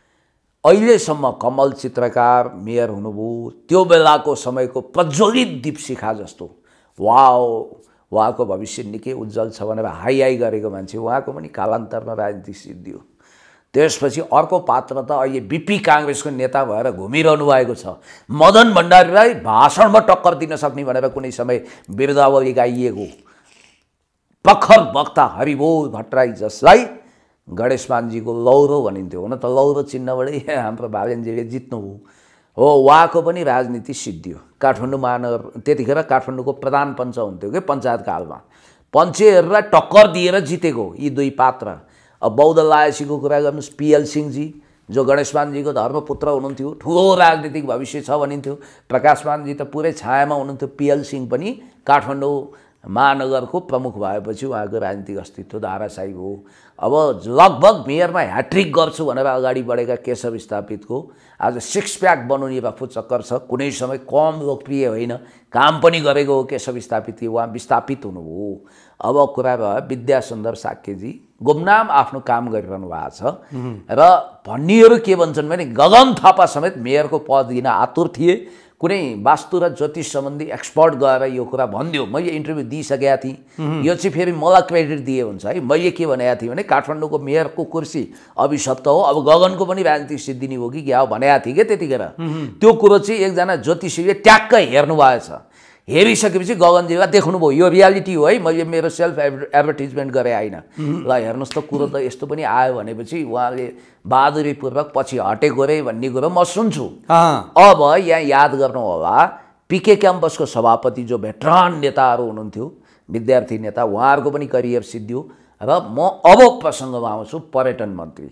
अहिलेसम्म कमल चित्रकार मेयर हुनुभयो, त्यो बेलाको समयको प्रज्वलित दीपशिखा जस्तो वाओ उहाँको भविष्य निकै उज्जवल छ भनेर हाई गरेको मान्छे, उहाँको पनि कालान्तरमा राजनीतिक सिद्धियो। त्यसपछि अर्को पात्र त अहिले बिपी काङ्ग्रेसको नेता भएर घुमिरहनु भएको छ, मदन भण्डारीलाई भाषणमा टक्कर दिन सक्ने भनेर कुनै समय बिरुदावली गाइएको प्रखर वक्ता हरिबोल भट्टराई, जसलाई गणेशमानजीको लौरो भनिन्थ्यो। हुन त लौरो चिन्हबाटै हाम्रो बालेनजीले जित्नुभयो हो। उहाँको पनि राजनीति सिद्धियो। काठमाडौँ महानगर त्यतिखेर काठमाडौँको प्रधान पञ्च हुन्थ्यो कि पञ्चायतकालमा, पञ्चेहरूलाई टक्कर दिएर जितेको यी दुई पात्र। अब बौद्ध लायसीको कुरा गर्नुहोस्, पिएल सिंहजी जो गणेशमानजीको धर्मपुत्र हुनुहुन्थ्यो, ठुलो राजनीतिक भविष्य छ भनिन्थ्यो। प्रकाशमानजी त पुरै छायामा हुनुहुन्थ्यो। पिएल सिंह पनि काठमाडौँ महानगरको प्रमुख भएपछि उहाँको राजनीतिक अस्तित्व धाराशायी हो। अब लगभग मेयरमा ह्याट्रिक गर्छु भनेर अगाडि बढेका केशव स्थापितको आज सिक्स प्याक बनाउने रफू चक्कर छ। कुनै समय कम लोकप्रिय होइन, काम पनि गरेको हो केशव स्थापित, उहाँ विस्थापित हुनुभयो। अब कुरा भयो विद्यासुन्दर साक्यजी गुमनाम आफ्नो काम गरिरहनु भएको छ र भन्नेहरू के भन्छन् भने गगन थापा समेत मेयरको पद दिन आतुर थिए। कुनै वास्तु र ज्योतिष सम्बन्धी एक्सपर्ट गएर यो कुरा भनिदियो। मैले इन्टरभ्यू दिइसकेका थिएँ, यो चाहिँ फेरि मलाई क्रेडिट दिए हुन्छ है। मैले के भनेको थिएँ भने काठमाडौँको मेयरको कुर्सी अभिशप्त हो, अब गगनको पनि राजनीतिक सिद्धि नि हो कि क्या हो भनेको थिएँ क्या त्यतिखेर। त्यो कुरो चाहिँ एकजना ज्योतिषीले ट्याक्कै हेर्नु भएछ। हेरिसकेपछि गगनजीलाई देख्नुभयो यो रियालिटी हो है, मैले मेरो सेल्फ एडभर्टिजमेन्ट गरेँ होइन। ल हेर्नुहोस् त कुरो त यस्तो पनि आयो भनेपछि उहाँले बहादुरीपूर्वक पछि हटेको रे भन्ने कुरो म सुन्छु। अब यहाँ याद गर्नु होला पिके क्याम्पसको सभापति जो भेटरान नेताहरू हुनुहुन्थ्यो, विद्यार्थी नेता, उहाँहरूको पनि करियर सिद्धियो। र म अब प्रसङ्गमा आउँछु पर्यटन मन्त्री।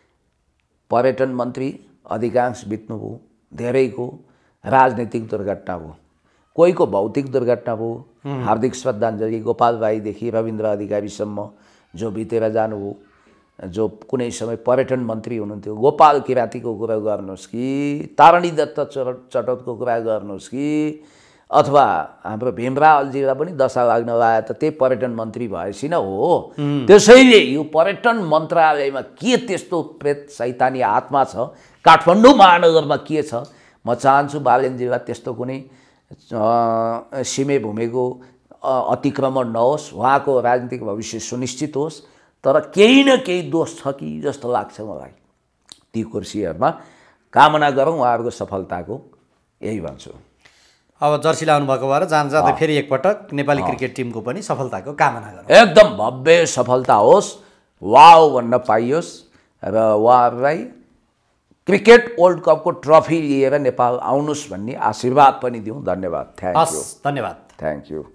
पर्यटन मन्त्री अधिकांश बित्नुभयो, धेरैको राजनीतिक दुर्घटना भयो, कोहीको भौतिक दुर्घटना भयो। हार्दिक श्रद्धाञ्जली गोपाल राईदेखि रविन्द्र अधिकारीसम्म जो बितेर जानुभयो, जो कुनै समय पर्यटन मन्त्री हुनुहुन्थ्यो। गोपाल किरातीको कुरा गर्नुहोस् कि तारणी दत्त चटोतको कुरा गर्नुहोस् कि अथवा हाम्रो भीमराव अल्जीलाई पनि दशा लाग्न लाग्यो त त्यही पर्यटन मन्त्री भएपछि न हो। त्यसैले यो पर्यटन मन्त्रालयमा के त्यस्तो प्रेत सैतानी आत्मा छ, काठमाडौँ महानगरमा के छ, म चाहन्छु बालेनजीलाई त्यस्तो कुनै सिमे भूमिको अतिक्रमण नहोस्, उहाँको राजनीतिक भविष्य सुनिश्चित होस्। तर केही न केही दोष छ कि जस्तो लाग्छ मलाई। ती कुर्सीहरूमा कामना गरौँ उहाँहरूको सफलताको, यही भन्छु। अब जर्सी लाउनु भएको भएर जाँदा फेरि एकपटक नेपाली क्रिकेट टिमको पनि सफलताको कामना गरौँ। एकदम भव्य सफलता होस्, वाउ भन्न पाइयोस् र उहाँहरूलाई क्रिकेट वर्ल्ड कपको ट्रफी लिएर नेपाल आउनुहोस् भन्ने आशीर्वाद पनि दिउँ। धन्यवाद। Thank you. धन्यवाद। Thank you.